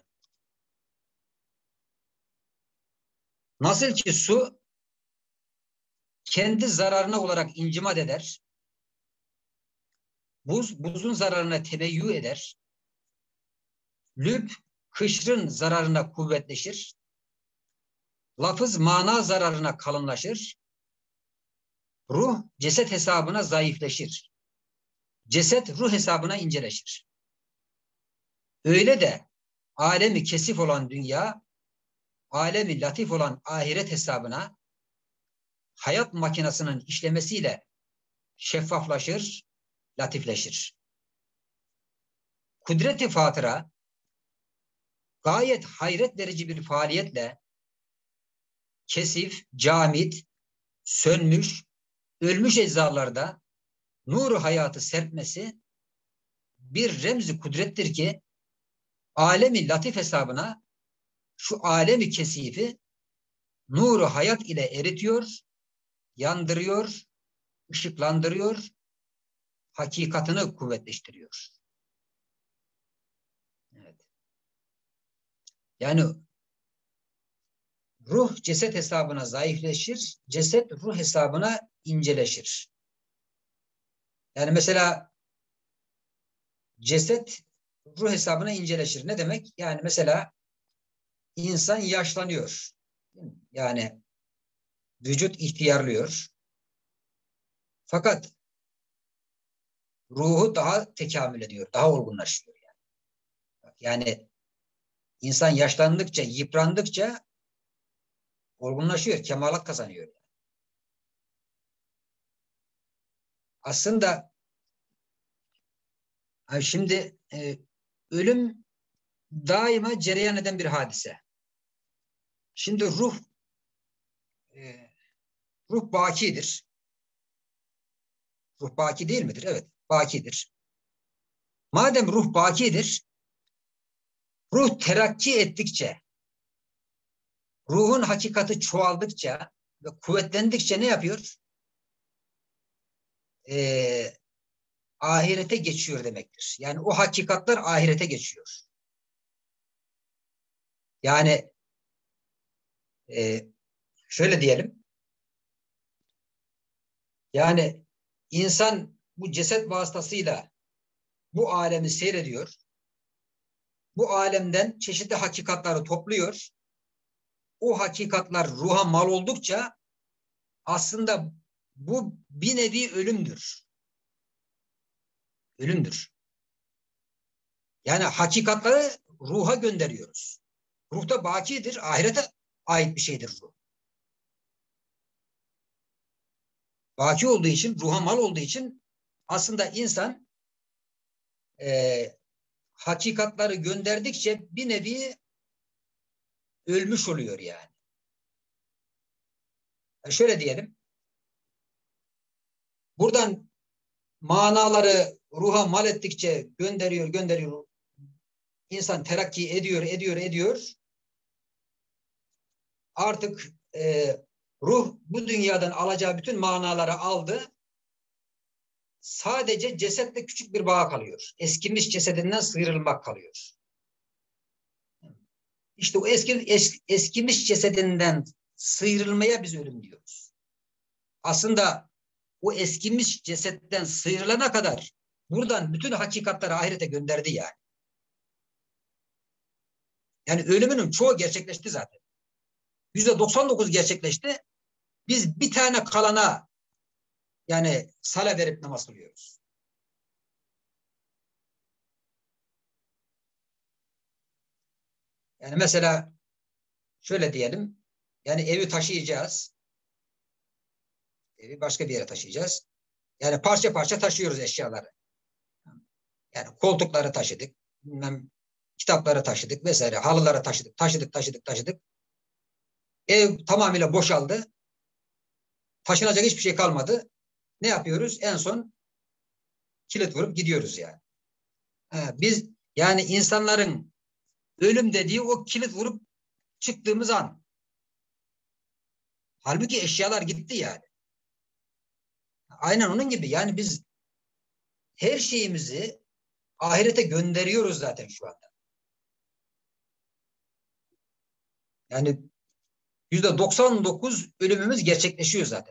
Nasıl ki su kendi zararına olarak incimat eder, buz buzun zararına tebeyyü eder, lüb kışrın zararına kuvvetleşir, lafız mana zararına kalınlaşır, ruh ceset hesabına zayıfleşir, ceset ruh hesabına inceleşir. Öyle de alemi kesif olan dünya, alemi latif olan ahiret hesabına hayat makinasının işlemesiyle şeffaflaşır, latifleşir. Kudret-i fatıra gayet hayret verici bir faaliyetle kesif, camit, sönmüş, ölmüş eczalarda nur-u hayatı serpmesi bir remzi kudrettir ki alemi latif hesabına şu alemi kesifi nur-u hayat ile eritiyor, yandırıyor, ışıklandırıyor, hakikatını kuvvetleştiriyor. Evet. Yani ruh ceset hesabına zayıfleşir, ceset ruh hesabına inceleşir. Yani mesela ceset ruh hesabına inceleşir. Ne demek? Yani mesela insan yaşlanıyor. Yani vücut ihtiyarlıyor. Fakat ruhu daha tekamül ediyor, daha olgunlaşıyor. Yani, yani insan yaşlandıkça, yıprandıkça olgunlaşıyor, kemalat kazanıyor. Aslında şimdi e, ölüm daima cereyan eden bir hadise. Şimdi ruh e, ruh bakidir. Ruh baki değil midir? Evet, bakidir. Madem ruh bakidir, ruh terakki ettikçe, ruhun hakikati çoğaldıkça ve kuvvetlendikçe ne yapıyor? Ee, ahirete geçiyor demektir. Yani o hakikatler ahirete geçiyor. Yani e, şöyle diyelim. Yani insan bu ceset vasıtasıyla bu alemi seyrediyor. Bu alemden çeşitli hakikatları topluyor. O hakikatlar ruha mal oldukça aslında bu bir nevi ölümdür. Ölümdür. Yani hakikatları ruha gönderiyoruz. Ruh da bakidir, ahirete ait bir şeydir ruh. Baki olduğu için, ruha mal olduğu için aslında insan e, hakikatları gönderdikçe bir nevi ölmüş oluyor yani. yani. Şöyle diyelim. Buradan manaları ruha mal ettikçe gönderiyor, gönderiyor. İnsan terakki ediyor, ediyor, ediyor. Artık e, ruh bu dünyadan alacağı bütün manaları aldı. Sadece cesetle küçük bir bağ kalıyor. Eskimiş cesedinden sıyrılmak kalıyor. İşte o eski, es, eskimiş cesedinden sıyrılmaya biz ölüm diyoruz. Aslında o eskimiş cesetten sıyrılana kadar buradan bütün hakikatleri ahirete gönderdi yani. Yani ölümünün çoğu gerçekleşti zaten. yüzde doksan dokuz gerçekleşti. Biz bir tane kalana yani sala verip namaz kılıyoruz. Yani mesela şöyle diyelim. Yani evi taşıyacağız. Evi başka bir yere taşıyacağız. Yani parça parça taşıyoruz eşyaları. Yani koltukları taşıdık. Bilmem, kitapları taşıdık vesaire. Halıları taşıdık. Taşıdık, taşıdık, taşıdık. Ev tamamıyla boşaldı. Taşınacak hiçbir şey kalmadı. Ne yapıyoruz? En son kilit vurup gidiyoruz yani. Ha, biz yani insanların ölüm dediği o kilit vurup çıktığımız an. Halbuki eşyalar gitti yani. Aynen onun gibi. Yani biz her şeyimizi ahirete gönderiyoruz zaten şu anda. Yani yüzde doksan dokuz ölümümüz gerçekleşiyor zaten.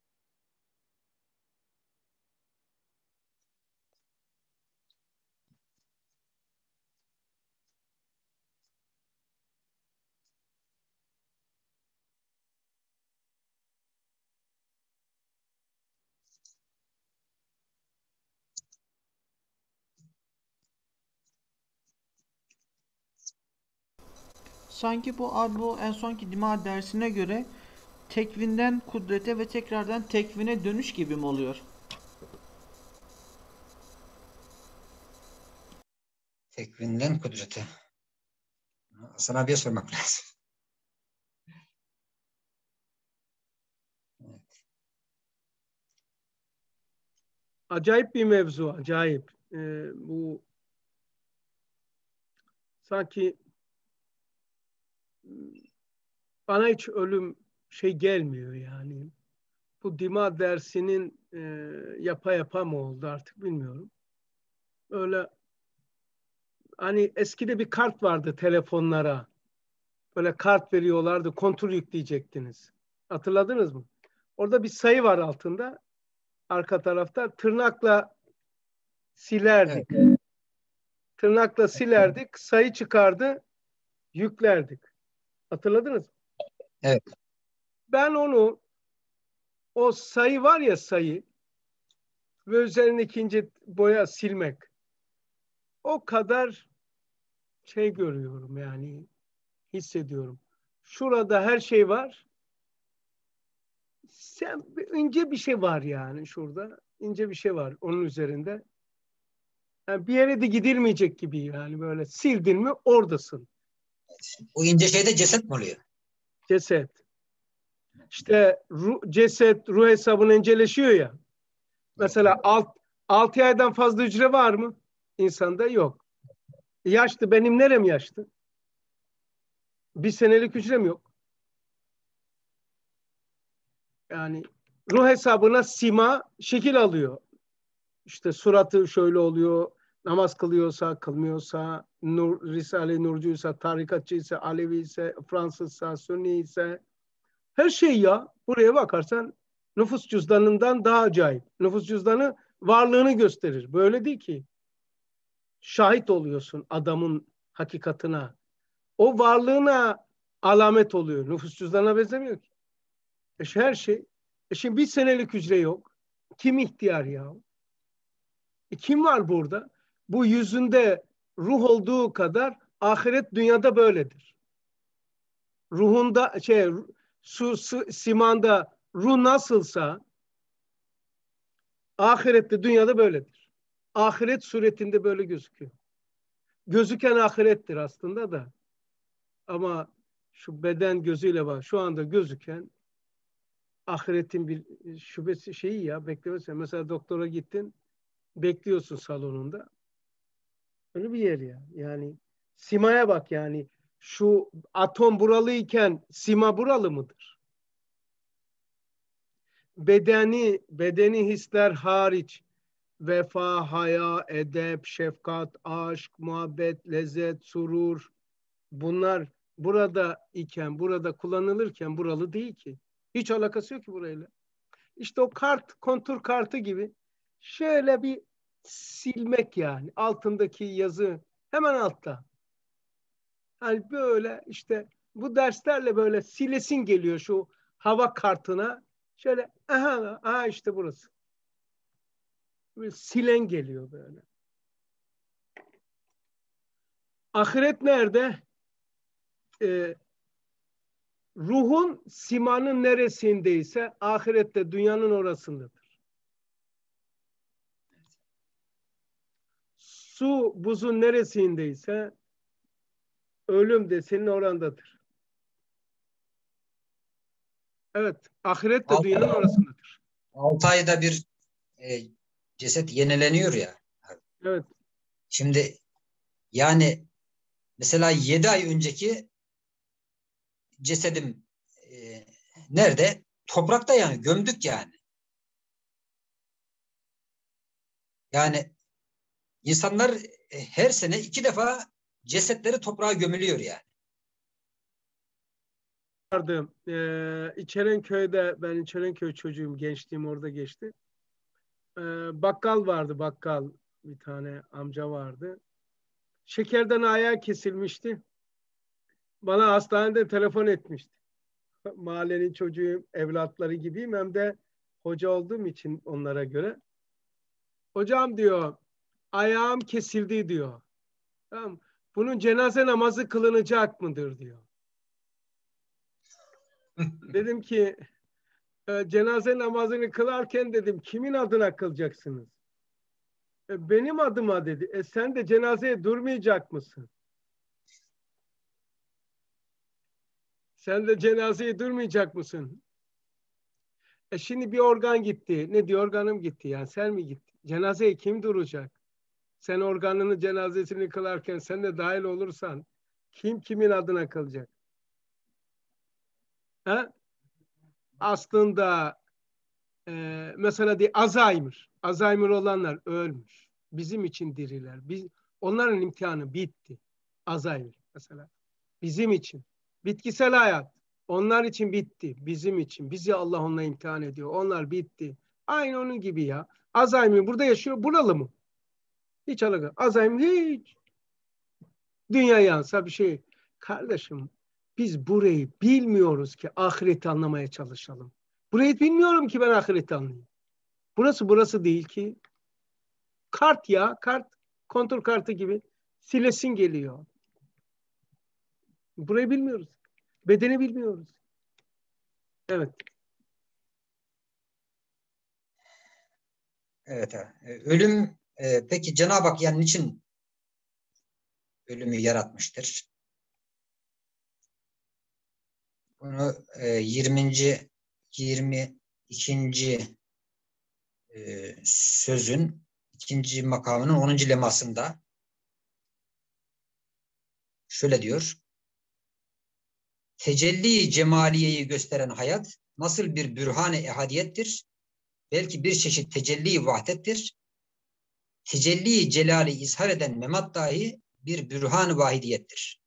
Sanki bu abi bu en sonki dima dersine göre tekvinden kudrete ve tekrardan tekvine dönüş gibi mi oluyor? Tekvinden kudrete. Hasan abiye sormak lazım. Evet. Acayip bir mevzu, acayip. Ee, bu sanki bana hiç ölüm şey gelmiyor yani. Bu dima dersinin e, yapa yapa mı oldu artık bilmiyorum. Öyle hani eskide bir kart vardı telefonlara. Böyle kart veriyorlardı, kontrol yükleyecektiniz. Hatırladınız mı? Orada bir sayı var altında. Arka tarafta tırnakla silerdik. Evet. Tırnakla silerdik, sayı çıkardı, yüklerdik. Hatırladınız mı? Evet. Ben onu, o sayı var ya sayı ve üzerindeki ince boya silmek. O kadar şey görüyorum yani, hissediyorum. Şurada her şey var. Sen ince bir şey var yani şurada. İnce bir şey var onun üzerinde. Yani bir yere de gidilmeyecek gibi yani böyle sildin mi oradasın. O ince şeyde ceset mi oluyor? Ceset. işte ruh, ceset, ruh hesabını inceleşiyor ya. Mesela alt, altı aydan fazla hücre var mı? İnsanda yok. Yaşlı, benim nerem yaşlı? Bir senelik hücrem yok. Yani ruh hesabına sima şekil alıyor. İşte suratı şöyle oluyor, namaz kılıyorsa, kılmıyorsa, Nur, Risale-i Nurcuysa, tarikatçıysa, Alevi ise, Fransızsa, Sünni ise, her şey ya. Buraya bakarsan nüfus cüzdanından daha acayip. Nüfus cüzdanı varlığını gösterir. Böyle değil ki. Şahit oluyorsun adamın hakikatına. O varlığına alamet oluyor. Nüfus cüzdanına benzemiyor ki. E her şey. E şimdi bir senelik hücre yok. Kim ihtiyar ya? E kim var burada? Bu yüzünde ruh olduğu kadar ahiret dünyada böyledir. Ruhunda şey su, su simanda ruh nasılsa ahirette dünyada böyledir. Ahiret suretinde böyle gözüküyor. Gözüken ahirettir aslında da. Ama şu beden gözüyle bak. Şu anda gözüken ahiretin bir şubesi şeyi ya, beklemesi. Mesela doktora gittin, bekliyorsun salonunda. Öyle bir yer ya. Yani simaya bak yani. Şu atom buralıyken sima buralı mıdır? Bedeni, bedeni hisler hariç vefa, haya, edep, şefkat, aşk, muhabbet, lezzet, surur, bunlar burada iken, burada kullanılırken buralı değil ki. Hiç alakası yok ki burayla. İşte o kart, kontur kartı gibi şöyle bir silmek yani. Altındaki yazı hemen altta. Hani böyle işte bu derslerle böyle silesin geliyor şu hava kartına. Şöyle aha, aha işte burası. Böyle silen geliyor böyle. Ahiret nerede? Ee, ruhun simanın neresindeyse ahirette dünyanın orasındadır. Su buzun neresindeyse ölüm de senin orandadır. Evet, ahiret de Altı- dünyanın orasındadır. Altı ayda bir e, ceset yenileniyor ya. Evet. Şimdi yani mesela yedi ay önceki cesedim e, nerede? Toprakta yani. Gömdük yani. Yani insanlar e, her sene iki defa cesetleri toprağa gömülüyor yani. Vardı. Ee, İçerenköy'de, ben İçerenköy çocuğum, gençliğim orada geçti. Ee, bakkal vardı, bakkal. Bir tane amca vardı. Şekerden ayağı kesilmişti. Bana hastanede telefon etmişti. Mahallenin çocuğu, evlatları gibiyim, hem de hoca olduğum için onlara göre. Hocam diyor, ayağım kesildi diyor. Tamam. Bunun cenaze namazı kılınacak mıdır diyor. Dedim ki e, cenaze namazını kılarken dedim kimin adına kılacaksınız? E, benim adıma dedi. E sen de cenazeye durmayacak mısın? Sen de cenazeye durmayacak mısın? E şimdi bir organ gitti. Ne diyor, organım gitti. Yani sen mi gittin? Cenazeye kim duracak? Sen organını, cenazesini kılarken sen de dahil olursan kim kimin adına kılacak? Ha? Aslında e, mesela de Alzheimer. Alzheimer olanlar ölmüş. Bizim için diriler. Biz, onların imtihanı bitti. Alzheimer mesela. Bizim için. Bitkisel hayat. Onlar için bitti. Bizim için. Bizi Allah onunla imtihan ediyor. Onlar bitti. Aynı onun gibi ya. Alzheimer burada yaşıyor. Buralı mı? Hiç alakalı. Alzheimer hiç. Dünya yansa bir şey. Kardeşim biz burayı bilmiyoruz ki ahireti anlamaya çalışalım. Burayı bilmiyorum ki ben ahireti anlayayım. Burası burası değil ki. Kart ya, kart. Kontrol kartı gibi. Silesin geliyor. Burayı bilmiyoruz. Bedeni bilmiyoruz. Evet. Evet. Ölüm e, peki Cenab-ı Hak yani niçin ölümü yaratmıştır? Bunu e, yirminci yirmi ikinci e, sözün ikinci makamının onuncu lemasında şöyle diyor. Tecelli cemaliyeyi gösteren hayat nasıl bir bürhan-ı ehadiyettir, belki bir çeşit tecelli vahdettir. Tecelli celali izhar eden memat dahi bir bürhan-ı vahidiyettir.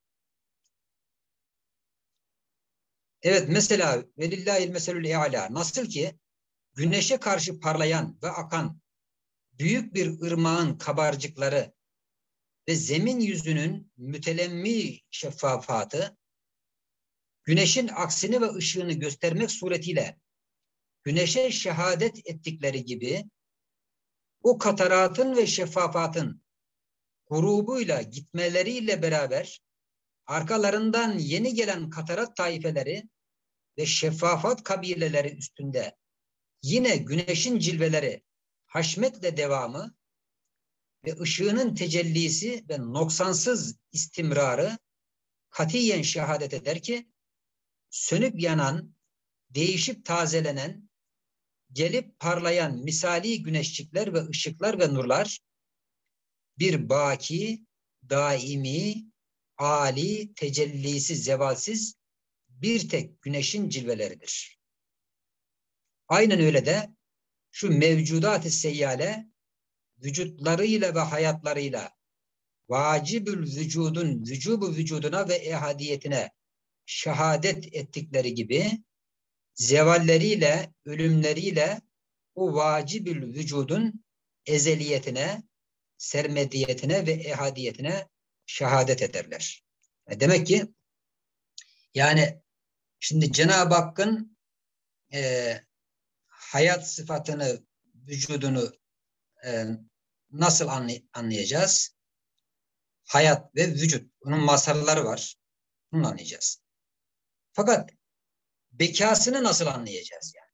Evet, mesela velillahil meselül e'ala, nasıl ki güneşe karşı parlayan ve akan büyük bir ırmağın kabarcıkları ve zemin yüzünün mütelemmi şeffafatı güneşin aksini ve ışığını göstermek suretiyle güneşe şehadet ettikleri gibi o kataratın ve şeffafatın grubuyla gitmeleriyle beraber arkalarından yeni gelen katarat taifeleri ve şeffafat kabileleri üstünde yine güneşin cilveleri, haşmetle devamı ve ışığının tecellisi ve noksansız istimrarı katiyen şehadet eder ki sönüp yanan, değişip tazelenen, gelip parlayan misali güneşçikler ve ışıklar ve nurlar bir baki, daimi, âli, tecellisi, zevalsiz bir tek güneşin cilveleridir. Aynen öyle de şu mevcudat-ı seyyale vücutlarıyla ve hayatlarıyla vacibül vücudun vücubu vücuduna ve ehadiyetine şehadet ettikleri gibi zevalleriyle, ölümleriyle o vacibül vücudun ezeliyetine, sermediyetine ve ehadiyetine şehadet ederler. Demek ki yani şimdi Cenab-ı Hakk'ın e, hayat sıfatını, vücudunu e, nasıl anlay- anlayacağız? Hayat ve vücut. Bunun mazharları var. Bunu anlayacağız. Fakat bekasını nasıl anlayacağız yani?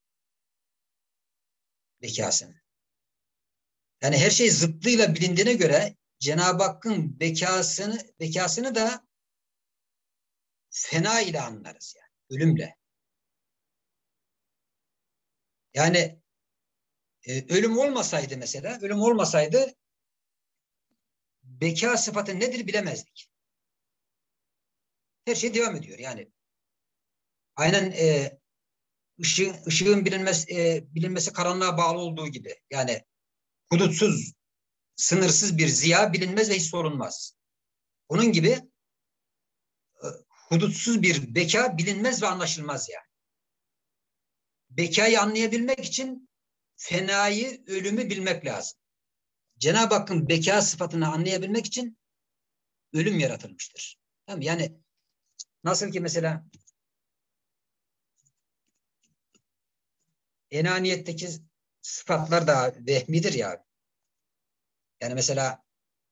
Bekasını. Yani her şey zıttıyla bilindiğine göre Cenab-ı Hakk'ın bekasını, bekasını da fena ile anlarız yani. Ölümle. Yani e, ölüm olmasaydı mesela, ölüm olmasaydı beka sıfatı nedir bilemezdik. Her şey devam ediyor yani. Aynen e, ışığı, ışığın bilinmesi, e, bilinmesi karanlığa bağlı olduğu gibi. Yani hudutsuz, sınırsız bir ziya bilinmez ve hiç sorulmaz. Onun gibi e, hudutsuz bir beka bilinmez ve anlaşılmaz yani. Bekayı anlayabilmek için fenayı, ölümü bilmek lazım. Cenab-ı Hakk'ın beka sıfatını anlayabilmek için ölüm yaratılmıştır. Tamam, yani nasıl ki mesela enaniyetteki sıfatlar da vehmidir ya. Yani mesela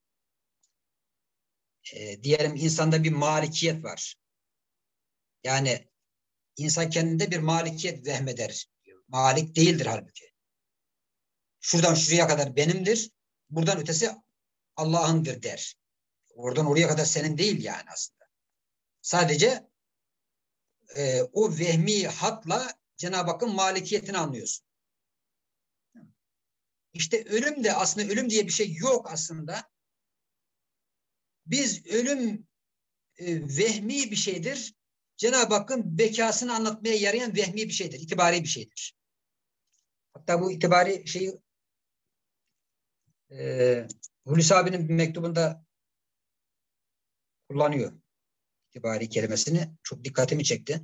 e, diyelim insanda bir malikiyet var. Yani insan kendinde bir malikiyet vehmeder. Malik değildir halbuki. Şuradan şuraya kadar benimdir. Buradan ötesi Allah'ındır der. Oradan oraya kadar senin değil yani aslında. Sadece e, o vehmi hatla Cenab-ı Hakk'ın malikiyetini anlıyorsun. İşte ölüm de aslında ölüm diye bir şey yok aslında. Biz ölüm e, vehmi bir şeydir. Cenab-ı Hakk'ın bekasını anlatmaya yarayan vehmi bir şeydir. İtibari bir şeydir. Hatta bu itibari şeyi e, Hulusi abinin bir mektubunda kullanıyor. İtibari kelimesini. Çok dikkatimi çekti.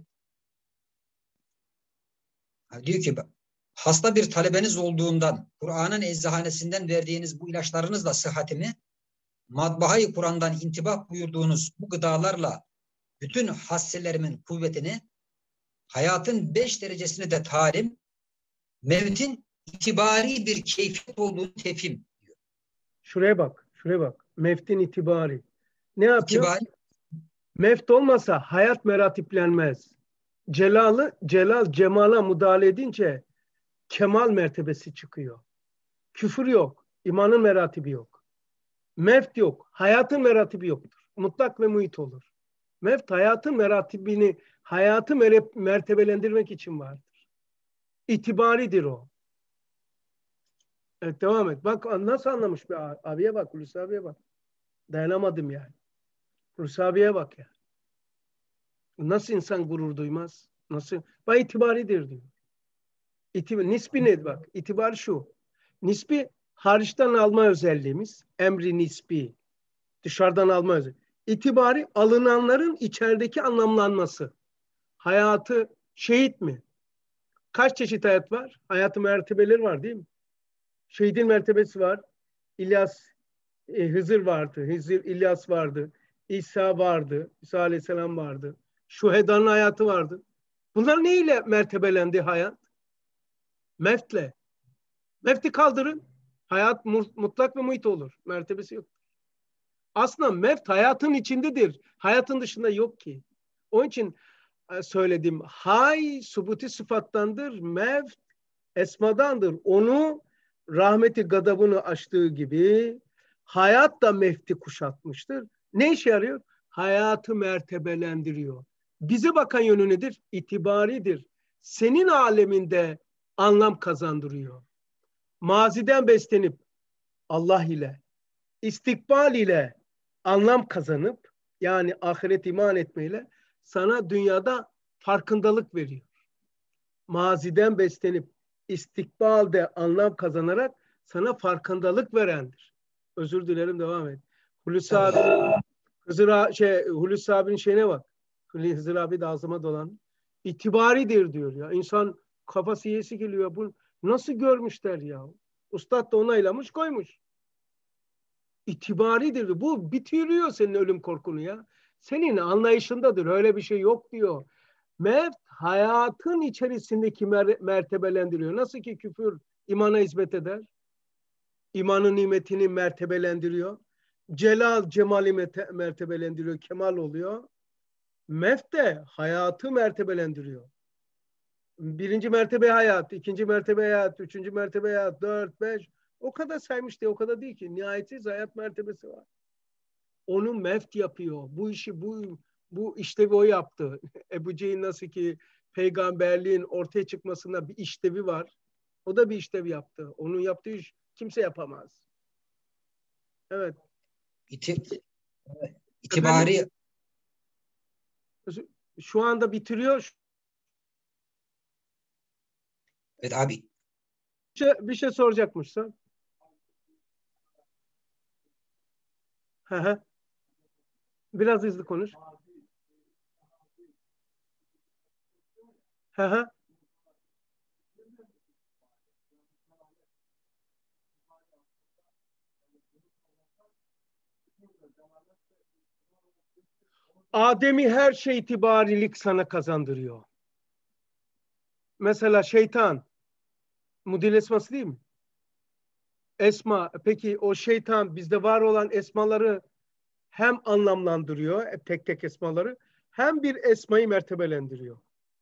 Diyor ki hasta bir talebeniz olduğundan Kur'an'ın eczahanesinden verdiğiniz bu ilaçlarınızla sıhhatimi matbaayı Kur'an'dan intibah buyurduğunuz bu gıdalarla bütün hasselerimin kuvvetini hayatın beş derecesini de talim mevtin itibari bir keyfiyet olduğunu tefhim diyor. Şuraya bak. Şuraya bak. Mevtin itibari. Ne yapıyor? İtibari, Mevt olmasa hayat meratiplenmez. Celalı, celal cemala müdahale edince kemal mertebesi çıkıyor. Küfür yok. İmanın meratibi yok. Mevt yok. Hayatın meratibi yoktur. Mutlak ve muhit olur. Mevt hayatın meratibini, hayatı mertebelendirmek için vardır. İtibaridir o. Evet, devam et. Bak nasıl anlamış bir abiye bak. Hulusi abiye bak. Dayanamadım yani. Hulusi abiye bak ya. Nasıl insan gurur duymaz? Nasıl? Bak itibaridir diyor. İtibar, nisbi ne bak? İtibar şu. Nisbi hariçten alma özelliğimiz. Emri nisbi. Dışarıdan alma özelliği. İtibari alınanların içerideki anlamlanması. Hayatı şehit mi? Kaç çeşit hayat var? Hayatı mertebeleri var değil mi? Şehidin mertebesi var. İlyas, e, Hızır vardı. Hızır, İlyas vardı. İsa vardı. İsa Aleyhisselam vardı. Şuhedanın hayatı vardı. Bunlar neyle mertebelendi hayat? Meftle. Mefti kaldırın. Hayat mutlak ve muhit olur. Mertebesi yok. Aslında meft hayatın içindedir. Hayatın dışında yok ki. Onun için söyledim. Hay subuti sıfattandır. Meft esmadandır. Onu rahmeti gadabını açtığı gibi hayat da mefti kuşatmıştır. Ne işe yarıyor? Hayatı mertebelendiriyor. Bize bakan yönü nedir? İtibaridir. Senin aleminde anlam kazandırıyor. Maziden beslenip Allah ile, istikbal ile anlam kazanıp yani ahiret iman etmeyle sana dünyada farkındalık veriyor. Maziden beslenip istikbalde anlam kazanarak sana farkındalık verendir. Özür dilerim, devam et. Hulusi abi, Hızır şey, Hulusi abinin şeyine bak. Hızır abi de ağzıma dolan. İtibaridir diyor ya. İnsan kafası yesi geliyor. Bu nasıl görmüşler ya? Ustad da onaylamış koymuş. İtibaridir. Bu bitiriyor senin ölüm korkunu ya. Senin anlayışındadır. Öyle bir şey yok diyor. Mevt hayatın içerisindeki mer mertebelendiriyor. Nasıl ki küfür imana hizmet eder. İmanın nimetini mertebelendiriyor. Celal cemali mertebelendiriyor. Kemal oluyor. Mevt de hayatı mertebelendiriyor. Birinci mertebe hayat, ikinci mertebe hayat, üçüncü mertebe hayat, dört, beş. O kadar saymış diye o kadar değil ki. Nihayetsiz hayat mertebesi var. Onu meft yapıyor. Bu işi bu bu işlevi o yaptı. Ebu Cehil nasıl ki peygamberliğin ortaya çıkmasında bir işlevi var. O da bir işlev yaptı. Onun yaptığı iş kimse yapamaz. Evet. İti, itibari Efendim, şu anda bitiriyor. Evet abi. Bir şey, bir şey soracakmışsın. Hı hı. Biraz hızlı konuş. Hı hı. Adem'i her şey itibarilik sana kazandırıyor. Mesela şeytan mudil esması değil mi? Esma. Peki o şeytan bizde var olan esmaları hem anlamlandırıyor, tek tek esmaları, hem bir esmayı mertebelendiriyor.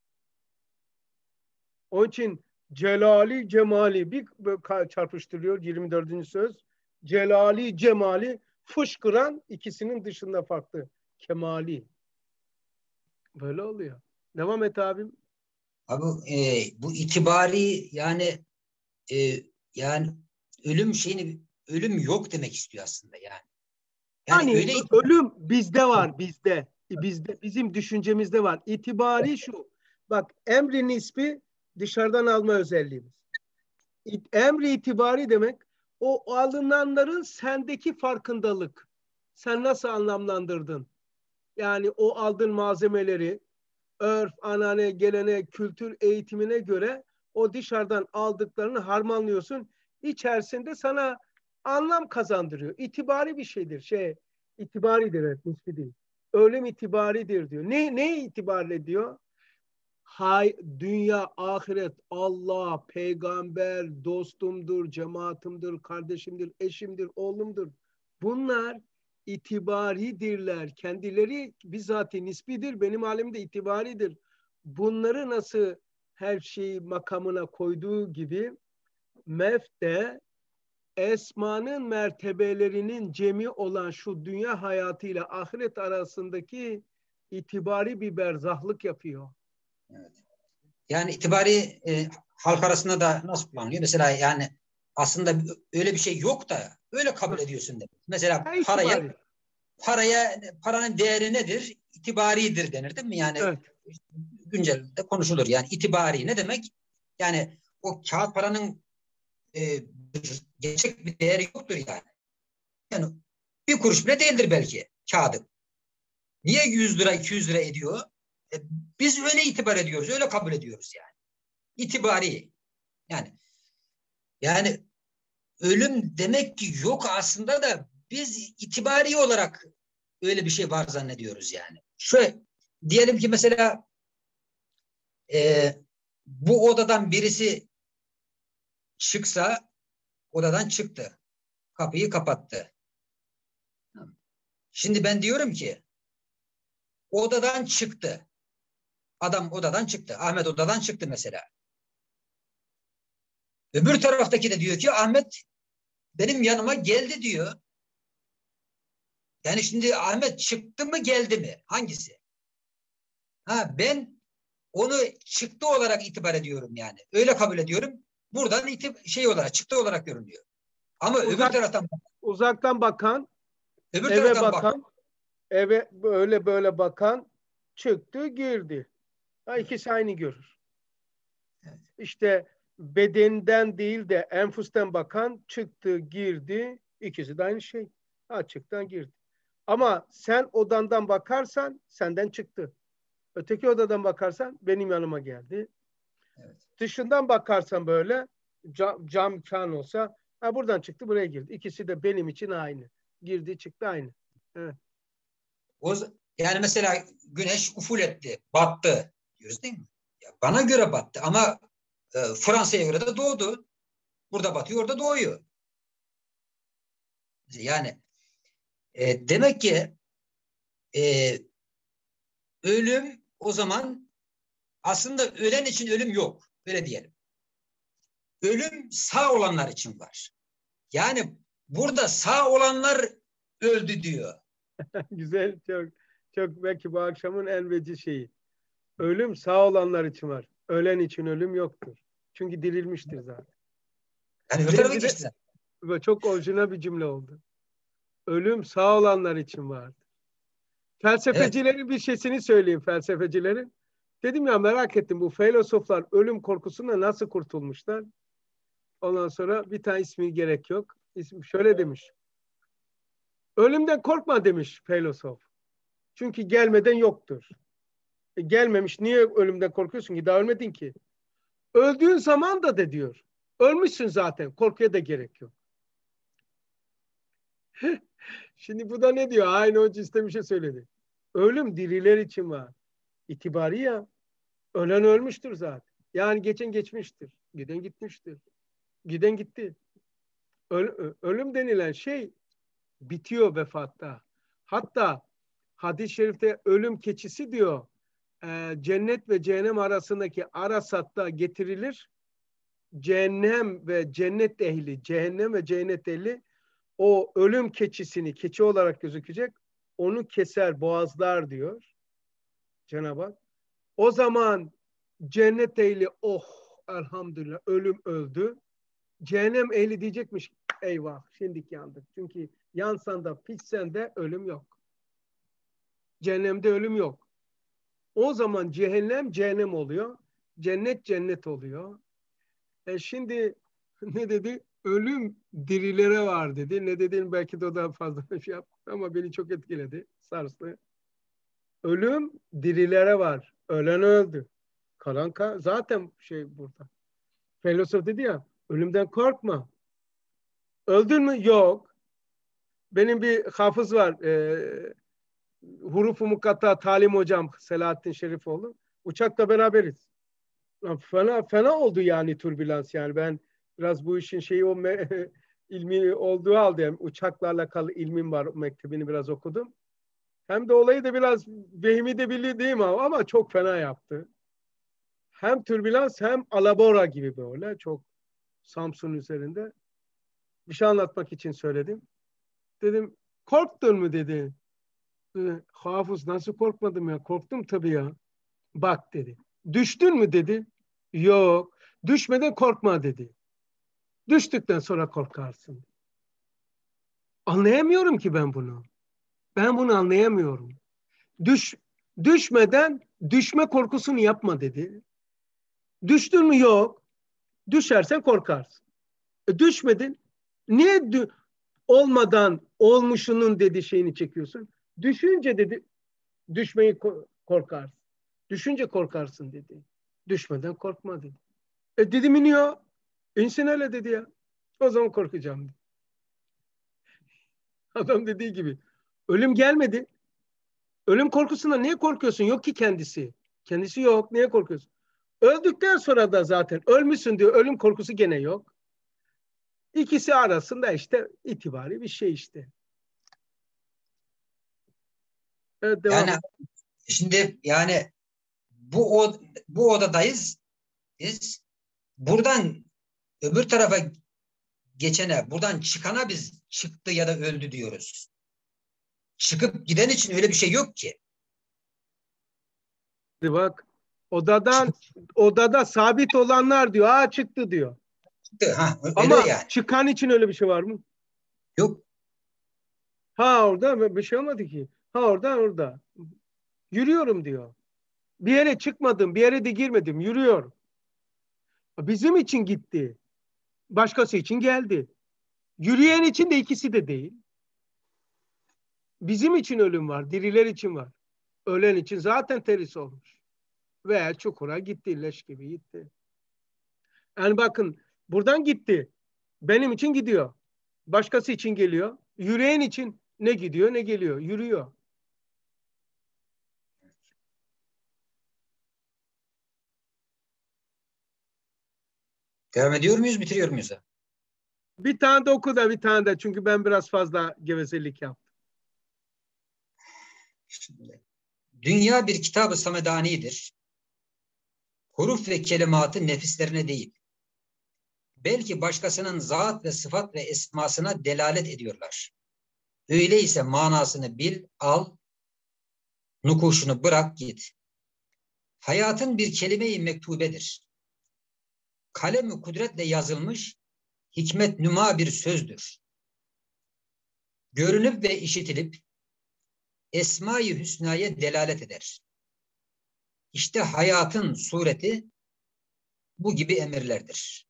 Onun için celali cemali bir çarpıştırıyor yirmi dördüncü söz. Celali cemali fışkıran ikisinin dışında farklı. Kemali. Böyle oluyor. Devam et abim. Abi e, bu itibari yani e, yani ölüm şeyini ölüm yok demek istiyor aslında yani. Yani, Yani öyle ölüm bizde var, bizde. Bizde, bizim düşüncemizde var. İtibari şu. Bak emri nisbi dışarıdan alma özelliğimiz. Emri itibari demek o alınanların sendeki farkındalık. Sen nasıl anlamlandırdın? Yani o aldığın malzemeleri örf, anane, gelenek, kültür eğitimine göre o dışarıdan aldıklarını harmanlıyorsun. İçerisinde sana anlam kazandırıyor. İtibari bir şeydir. Şey, itibaridir, evet, nispi değil. Ölüm itibaridir diyor. Ne, ne itibarlı diyor? Hay, dünya, ahiret, Allah, peygamber, dostumdur, cemaatimdir, kardeşimdir, eşimdir, oğlumdur. Bunlar itibaridirler. Kendileri bizzati nisbidir. Benim alemde itibaridir. Bunları nasıl her şeyi makamına koyduğu gibi mef de esmanın mertebelerinin cemi olan şu dünya hayatıyla ahiret arasındaki itibari bir berzahlık yapıyor. Evet. Yani itibari e, halk arasında da nasıl kullanılıyor? Mesela yani aslında öyle bir şey yok da öyle kabul ediyorsun demek. Mesela Ha, paraya itibari. paraya paranın değeri nedir? İtibaridir denir değil mi? Yani Evet. güncelde konuşulur. Yani itibari ne demek? Yani o kağıt paranın e, gerçek bir değeri yoktur yani. Yani bir kuruş bile değildir belki kağıdın. Niye yüz lira iki yüz lira ediyor? E, biz öyle itibar ediyoruz. Öyle kabul ediyoruz yani. İtibari. Yani yani ölüm demek ki yok aslında da biz itibari olarak öyle bir şey var zannediyoruz yani. Şöyle diyelim ki mesela e, bu odadan birisi çıksa odadan çıktı. Kapıyı kapattı. Şimdi ben diyorum ki odadan çıktı. Adam odadan çıktı. Ahmet odadan çıktı mesela. Öbür taraftaki de diyor ki Ahmet benim yanıma geldi diyor. Yani şimdi Ahmet çıktı mı geldi mi? Hangisi? Ha ben onu çıktı olarak itibar ediyorum yani. Öyle kabul ediyorum. Buradan itib şey olarak çıktı olarak görünüyor. Ama Uzak, öbür taraftan uzaktan bakan, öbür eve taraftan bakan, bak. eve böyle böyle bakan çıktı, girdi. Ha, ikisi aynı görür. Evet. İşte bedenden değil de enfusten bakan çıktı, girdi. İkisi de aynı şey. Açıktan girdi. Ama sen odandan bakarsan senden çıktı. Öteki odadan bakarsan benim yanıma geldi. Evet. Dışından bakarsan böyle cam, cam kan olsa ha, buradan çıktı buraya girdi. İkisi de benim için aynı. Girdi çıktı aynı. Evet. O, yani mesela güneş uful etti, battı diyoruz değil mi? Ya bana göre battı ama e, Fransa'ya göre de doğdu. Burada batıyor, orada doğuyor. Yani e, demek ki e, ölüm o zaman aslında ölen için ölüm yok. Öyle diyelim. Ölüm sağ olanlar için var. Yani burada sağ olanlar öldü diyor. Güzel, çok çok belki bu akşamın en veci şeyi. Ölüm sağ olanlar için var. Ölen için ölüm yoktur. Çünkü dirilmiştir zaten. Yani öbür tarafa Rezide, geçti zaten. ve çok orijinal bir cümle oldu. Ölüm sağ olanlar için vardır. Felsefecilerin evet. bir şeysini söyleyeyim felsefecilerin. Dedim ya merak ettim bu filozoflar ölüm korkusundan nasıl kurtulmuşlar? Ondan sonra bir tane ismi gerek yok. İsmi şöyle demiş. Ölümden korkma demiş filozof. Çünkü gelmeden yoktur. E, gelmemiş niye ölümden korkuyorsun ki? Daha ölmedin ki. Öldüğün zaman da de diyor. Ölmüşsün zaten. Korkuya da gerek yok. Şimdi bu da ne diyor? Aynı o cinste bir şey söyledi. Ölüm diriler için var. İtibari ya. Ölen ölmüştür zaten. Yani geçen geçmiştir. Giden gitmiştir. Giden gitti. Öl, ölüm denilen şey bitiyor vefatta. Hatta hadis-i şerifte ölüm keçisi diyor. E, cennet ve cehennem arasındaki arasatta getirilir. Cehennem ve cennet ehli, cehennem ve cennet ehli o ölüm keçisini, keçi olarak gözükecek, onu keser, boğazlar diyor Cenab-ı Hak. O zaman cennet ehli, oh elhamdülillah ölüm öldü. Cehennem ehli diyecekmiş, eyvah şimdilik yandık. Çünkü yansan da pişsen de ölüm yok. Cehennemde ölüm yok. O zaman cehennem cehennem oluyor. Cennet cennet oluyor. E şimdi ne dedi? Ölüm dirilere var dedi. Ne dediğini belki de o daha fazla bir şey yaptı ama beni çok etkiledi. Sarstı. Ölüm dirilere var. Ölen öldü. Kalan ka zaten şey burada. Filozof dedi ya, ölümden korkma. Öldün mü? Yok. Benim bir hafız var. E, Hurufu Mukatta Talim hocam Selahattin Şerifoğlu. Uçakta beraberiz. Fena fena oldu yani türbülans yani ben biraz bu işin şeyi o ilmi olduğu halde yani uçakla alakalı ilmim var mektebini biraz okudum. Hem de olayı da biraz vehmi de bildiğim ama çok fena yaptı. Hem türbülans hem alabora gibi böyle çok Samsun üzerinde. Bir şey anlatmak için söyledim. Dedim korktun mu dedi. dedi Hafız nasıl korkmadım ya korktum tabii ya. Bak dedi. Düştün mü dedi. Yok. Düşmeden korkma dedi. Düştükten sonra korkarsın. Anlayamıyorum ki ben bunu. Ben bunu anlayamıyorum. Düş, düşmeden düşme korkusunu yapma dedi. Düştün mü? Yok. Düşersen korkarsın. E, düşmedin. Niye dü- olmadan olmuşunun dedi şeyini çekiyorsun? Düşünce dedi düşmeyi ko- korkarsın. Düşünce korkarsın dedi. Düşmeden korkma dedi. E dedim iniyor. İnsin öyle dedi ya. O zaman korkacağım dedi. Adam dediği gibi. Ölüm gelmedi. Ölüm korkusundan niye korkuyorsun? Yok ki kendisi. Kendisi yok. Niye korkuyorsun? Öldükten sonra da zaten ölmüşsün diyor. Ölüm korkusu gene yok. İkisi arasında işte itibari bir şey işte. Evet, devam. Yani şimdi yani bu o, bu odadayız biz. Buradan öbür tarafa geçene, buradan çıkana biz çıktı ya da öldü diyoruz. Çıkıp giden için öyle bir şey yok ki. Bak odadan odada sabit olanlar diyor. Aa çıktı diyor. Çıktı. Ha, öyle Ama yani. çıkan için öyle bir şey var mı? Yok. Ha orada bir şey olmadı ki. Ha orada orada. Yürüyorum diyor. Bir yere çıkmadım, bir yere de girmedim. Yürüyorum. Bizim için gitti. Başkası için geldi. Yürüyen için de ikisi de değil. Bizim için ölüm var, diriler için var. Ölen için zaten terhis olmuş. Veya çukura gitti, leş gibi gitti. Yani bakın buradan gitti. Benim için gidiyor. Başkası için geliyor. Yürüyen için ne gidiyor ne geliyor. Yürüyor. Devam ediyor muyuz, bitiriyor muyuz? Bir tane de oku da bir tane de. Çünkü ben biraz fazla gevezelik yaptım. Şimdi, dünya bir kitab-ı samedanidir. Huruf ve kelimatı nefislerine değil, belki başkasının zat ve sıfat ve esmasına delalet ediyorlar. Öyleyse manasını bil, al, nukuşunu bırak, git. Hayatın bir kelime-i mektubedir. Kalem-i kudretle yazılmış, hikmet nüma bir sözdür. Görünüp ve işitilip, Esma-i Hüsna'ya delalet eder. İşte hayatın sureti bu gibi emirlerdir.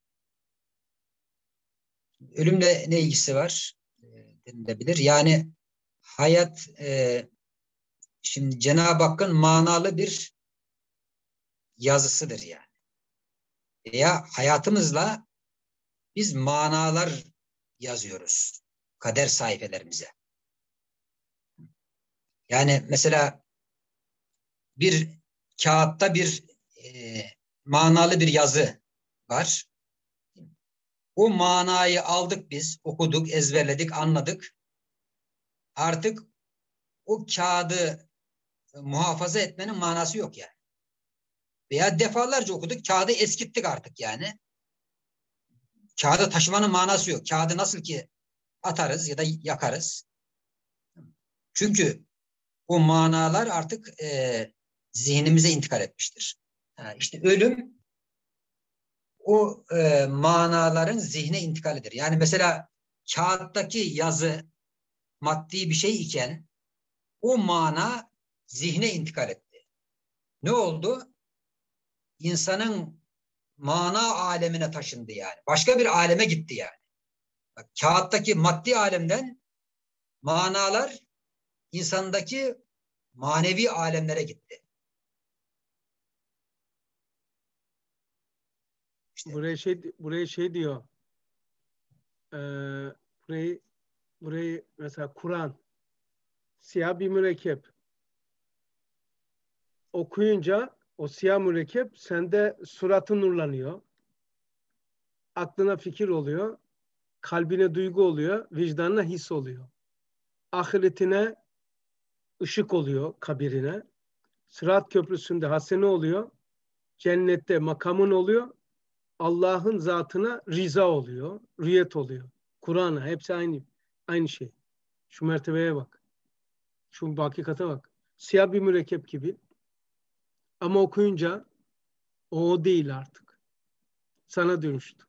Ölümle ne ilgisi var denilebilir. Yani hayat e, şimdi Cenab-ı Hakk'ın manalı bir yazısıdır yani. Veya hayatımızla biz manalar yazıyoruz kader sayfelerimize. Yani mesela bir kağıtta bir e, manalı bir yazı var. O manayı aldık biz, okuduk, ezberledik, anladık. Artık o kağıdı muhafaza etmenin manası yok yani. Veya defalarca okuduk, kağıdı eskittik artık yani. Kağıdı taşımanın manası yok. Kağıdı nasıl ki atarız ya da yakarız. Çünkü o manalar artık e, zihnimize intikal etmiştir. Ha, işte ölüm o e, manaların zihne intikalidir. Yani mesela kağıttaki yazı maddi bir şey iken o mana zihne intikal etti. Ne oldu? İnsanın mana alemine taşındı yani. Başka bir aleme gitti yani. Bak, kağıttaki maddi alemden manalar insandaki manevi alemlere gitti. İşte. Buraya şey buraya şey diyor. E, burayı burayı mesela Kur'an siyah bir mürekkep. Okuyunca o siyah mürekkep sende suratı nurlanıyor. Aklına fikir oluyor. Kalbine duygu oluyor. Vicdanına his oluyor. Ahiretine ışık oluyor, kabirine. Sırat köprüsünde hasene oluyor. Cennette makamın oluyor. Allah'ın zatına riza oluyor. Rüyet oluyor. Kur'an'a hepsi aynı aynı şey. Şu mertebeye bak. Şu hakikate bak. Siyah bir mürekkep gibi. Ama okuyunca o, o değil artık. Sana dönüştü.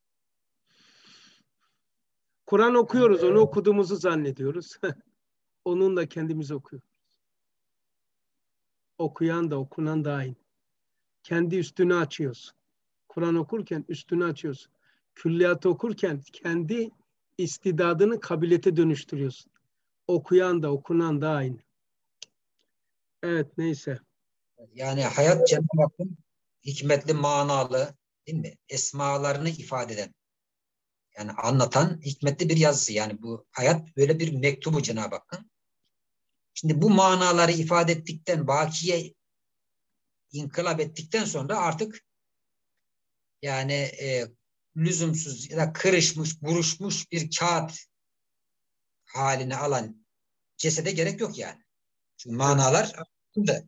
Kur'an okuyoruz, onu okuduğumuzu zannediyoruz. Onunla kendimizi okuyoruz. Okuyan da okunan da aynı. Kendi üstünü açıyorsun. Kur'an okurken üstünü açıyorsun. Külliyatı okurken kendi istidadını kabiliyete dönüştürüyorsun. Okuyan da okunan da aynı. Evet, neyse. Yani hayat Cenab-ı Hakk'ın hikmetli, manalı, değil mi? Esmalarını ifade eden, yani anlatan hikmetli bir yazısı. Yani bu hayat böyle bir mektubu Cenab-ı Hakk'ın. Şimdi bu manaları ifade ettikten, bakiye inkılap ettikten sonra artık yani e, lüzumsuz ya da kırışmış, buruşmuş bir kağıt haline alan cesede gerek yok yani. Çünkü manalar aslında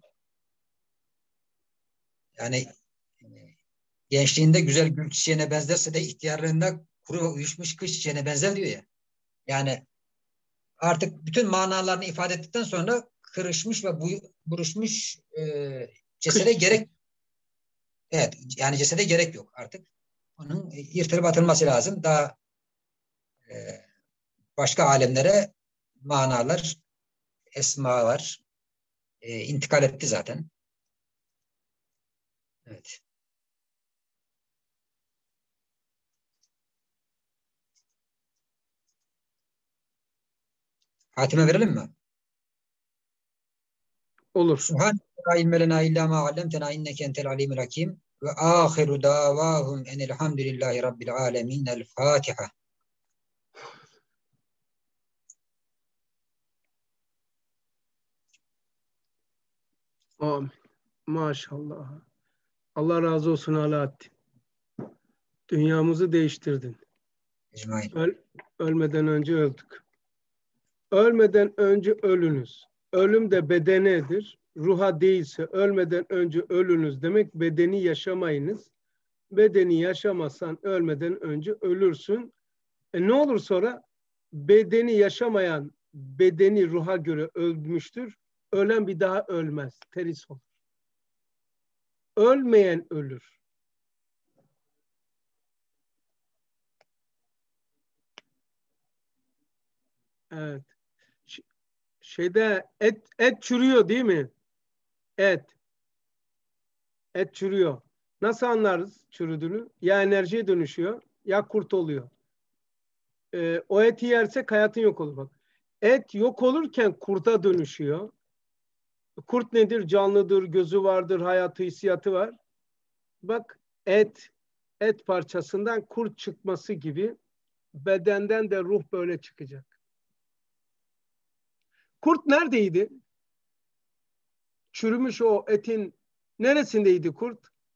yani e, gençliğinde güzel gül çiçeğine benzerse de ihtiyarlığında kuru ve uyuşmuş kış çiçeğine benzer diyor ya. Yani artık bütün manalarını ifade ettikten sonra kırışmış ve bu, buruşmuş e, cesede Kış. gerek evet yani cesede gerek yok artık. Onun yırtılıp atılması lazım. Daha e, başka alemlere manalar, esmalar e, intikal etti zaten. Evet. Hatime verelim mi? Olur. Subhaneke la ilme lena illa ma allamtena inneke entel alimul hakim ve ahiru davahum enelhamdülillahi rabbil alemin. El Fatiha. Amin. Maşallah. Allah razı olsun Alaaddin. Dünyamızı değiştirdin. Ecmaîn. Öl, ölmeden önce öldük. Ölmeden önce ölünüz. Ölüm de bedenedir. Ruha değilse ölmeden önce ölünüz demek bedeni yaşamayınız. Bedeni yaşamazsan ölmeden önce ölürsün. E ne olur sonra? Bedeni yaşamayan bedeni ruha göre ölmüştür. Ölen bir daha ölmez. Teris olur. Ölmeyen ölür. Evet. Ş- Şeyde et et çürüyor değil mi? Et. Et çürüyor. Nasıl anlarız çürüdüğünü? Ya enerjiye dönüşüyor ya kurt oluyor. Ee, o eti yersek hayatın yok olur bak. Et yok olurken kurta dönüşüyor. Kurt nedir? Canlıdır, gözü vardır, hayatı, hissiyatı var. Bak et, et parçasından kurt çıkması gibi bedenden de ruh böyle çıkacak. Kurt neredeydi? Çürümüş o etin neresindeydi kurt?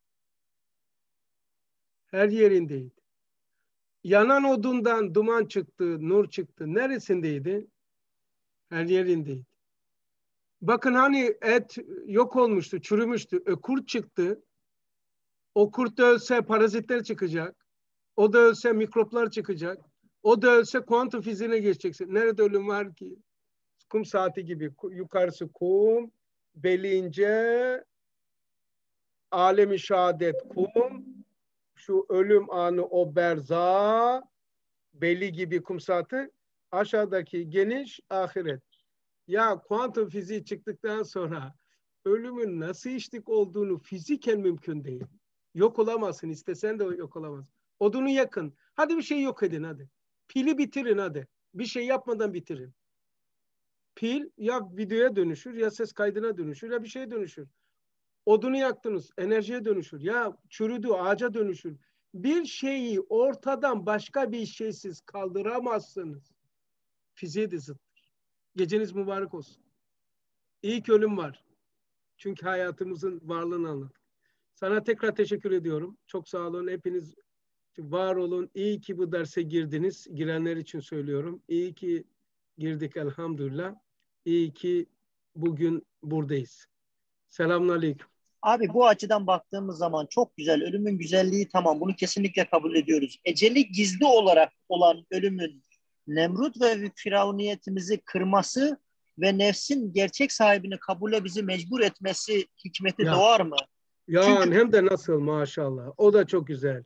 Her yerindeydi. Yanan odundan duman çıktı, nur çıktı. Neresindeydi? Her yerindeydi. Bakın hani et yok olmuştu, çürümüştü. E, kurt çıktı. O kurt da ölse parazitler çıkacak. O da ölse mikroplar çıkacak. O da ölse kuantum fiziğine geçeceksin. Nerede ölüm var ki? Kum saati gibi. Yukarısı kum, beli ince, alemi şehadet kum, şu ölüm anı o berza, beli gibi kum saati, aşağıdaki geniş ahiret. Ya kuantum fiziği çıktıktan sonra ölümün nasıl işlik olduğunu fiziken mümkün değil. Yok olamazsın, istesen de yok olamazsın. Odunu yakın. Hadi bir şey yok edin hadi. Pili bitirin hadi. Bir şey yapmadan bitirin. Pil ya videoya dönüşür ya ses kaydına dönüşür ya bir şeye dönüşür. Odunu yaktınız, enerjiye dönüşür. Ya çürüdü, ağaca dönüşür. Bir şeyi ortadan başka bir şeysiz kaldıramazsınız. Fiziğe de zıttır. Geceniz mübarek olsun. İyi ki ölüm var. Çünkü hayatımızın varlığını anlatır. Sana tekrar teşekkür ediyorum. Çok sağ olun. Hepiniz var olun. İyi ki bu derse girdiniz. Girenler için söylüyorum. İyi ki girdik elhamdülillah. İyi ki bugün buradayız. Selamünaleyküm. Abi bu açıdan baktığımız zaman çok güzel. Ölümün güzelliği tamam. Bunu kesinlikle kabul ediyoruz. Eceli gizli olarak olan ölümün Nemrut ve firavuniyetimizi kırması ve nefsin gerçek sahibini kabule bizi mecbur etmesi hikmeti Ya. doğar mı? Ya Çünkü hem de nasıl maşallah. O da çok güzel.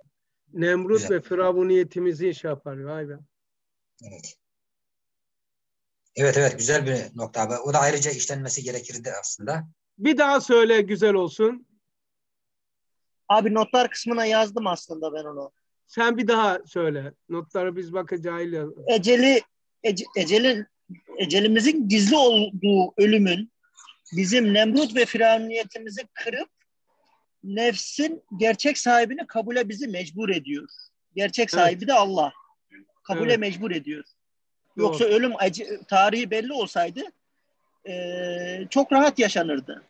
Nemrut Güzel. ve firavuniyetimizi şey yapar. Vay be. Evet. Evet evet güzel bir nokta abi. O da ayrıca işlenmesi gerekirdi aslında. Bir daha söyle güzel olsun. Abi notlar kısmına yazdım aslında ben onu. Sen bir daha söyle. Notları biz bakın cahil yaz- Eceli ece, ecelin ecelimizin gizli olduğu ölümün bizim Nemrut ve firavuniyetimizi kırıp nefsin gerçek sahibini kabule bizi mecbur ediyor. Gerçek sahibi Evet. de Allah. Kabule Evet. mecbur ediyor. Doğru. Yoksa ölüm acı, tarihi belli olsaydı e, çok rahat yaşanırdı.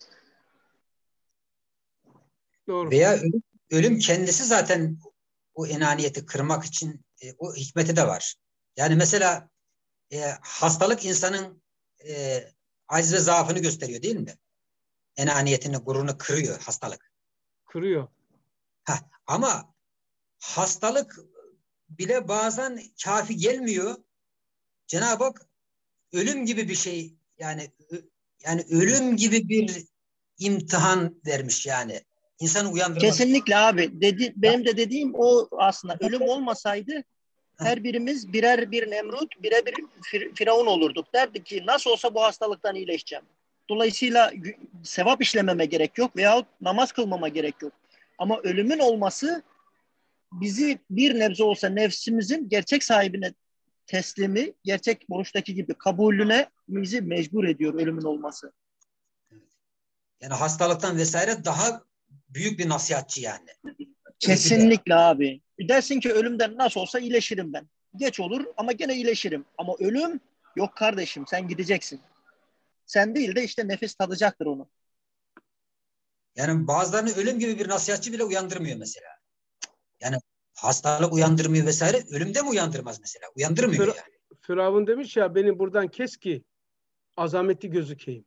Doğru. Veya ölüm, ölüm kendisi zaten o enaniyeti kırmak için e, o hikmeti de var. Yani mesela e, hastalık insanın e, aciz ve zaafını gösteriyor değil mi? Enaniyetini, gururunu kırıyor hastalık. Kırıyor. Heh, ama hastalık bile bazen kafi gelmiyor. Cenab-ı Hak ölüm gibi bir şey yani yani ölüm gibi bir imtihan vermiş yani. İnsanı uyandırmak. Kesinlikle abi. Dedi, benim de dediğim o aslında. Ölüm olmasaydı her birimiz birer bir Nemrut, birer bir fir- Firavun olurduk. Derdik ki nasıl olsa bu hastalıktan iyileşeceğim. Dolayısıyla sevap işlememe gerek yok veyahut namaz kılmama gerek yok. Ama ölümün olması bizi bir nebze olsa nefsimizin gerçek sahibine teslimi, gerçek borçtaki gibi kabulüne bizi mecbur ediyor ölümün olması. Yani hastalıktan vesaire daha büyük bir nasihatçi yani. Kesinlikle abi. Dersin ki ölümden nasıl olsa iyileşirim ben. Geç olur ama gene iyileşirim. Ama ölüm yok kardeşim, sen gideceksin. Sen değil de işte nefis tadacaktır onu. Yani bazılarını ölüm gibi bir nasihatçi bile uyandırmıyor mesela. Yani hastalık uyandırmıyor vesaire. Ölümde mi uyandırmaz mesela? Uyandırmıyor Fir- yani. Firavun demiş ya beni buradan kes ki azametli gözükeyim.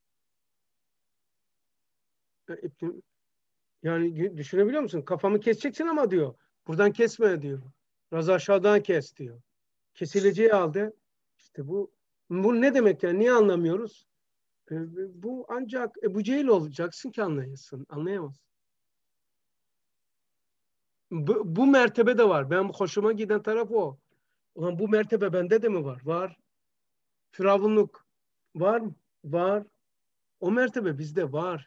Yani düşünebiliyor musun? Kafamı keseceksin ama diyor. Buradan kesme diyor. Biraz aşağıdan kes diyor. Kesileceği halde işte bu bu ne demek yani? Niye anlamıyoruz? E, bu ancak Ebu Cehil olacaksın ki anlayasın. Anlayamazsın. Bu, bu mertebe de var. Ben hoşuma giden taraf o. Ulan bu mertebe bende de mi var? Var. Firavunluk var mı? Var. O mertebe bizde var.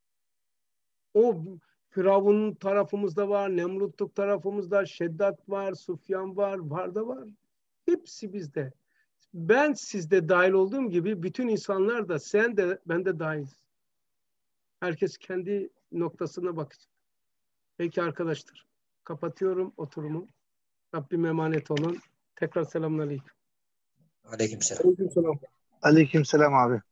O Firavun'un tarafımızda var, Nemrutluk tarafımızda, Şeddat var, Sufyan var, var da var. Hepsi bizde. Ben sizde dahil olduğum gibi bütün insanlar da sen de ben de dahil. Herkes kendi noktasına bakacak. Peki arkadaşlar. Kapatıyorum oturumu. Rabbime emanet olun. Tekrar selamünaleyküm. Aleykümselam. Aleykümselam. Aleykümselam abi.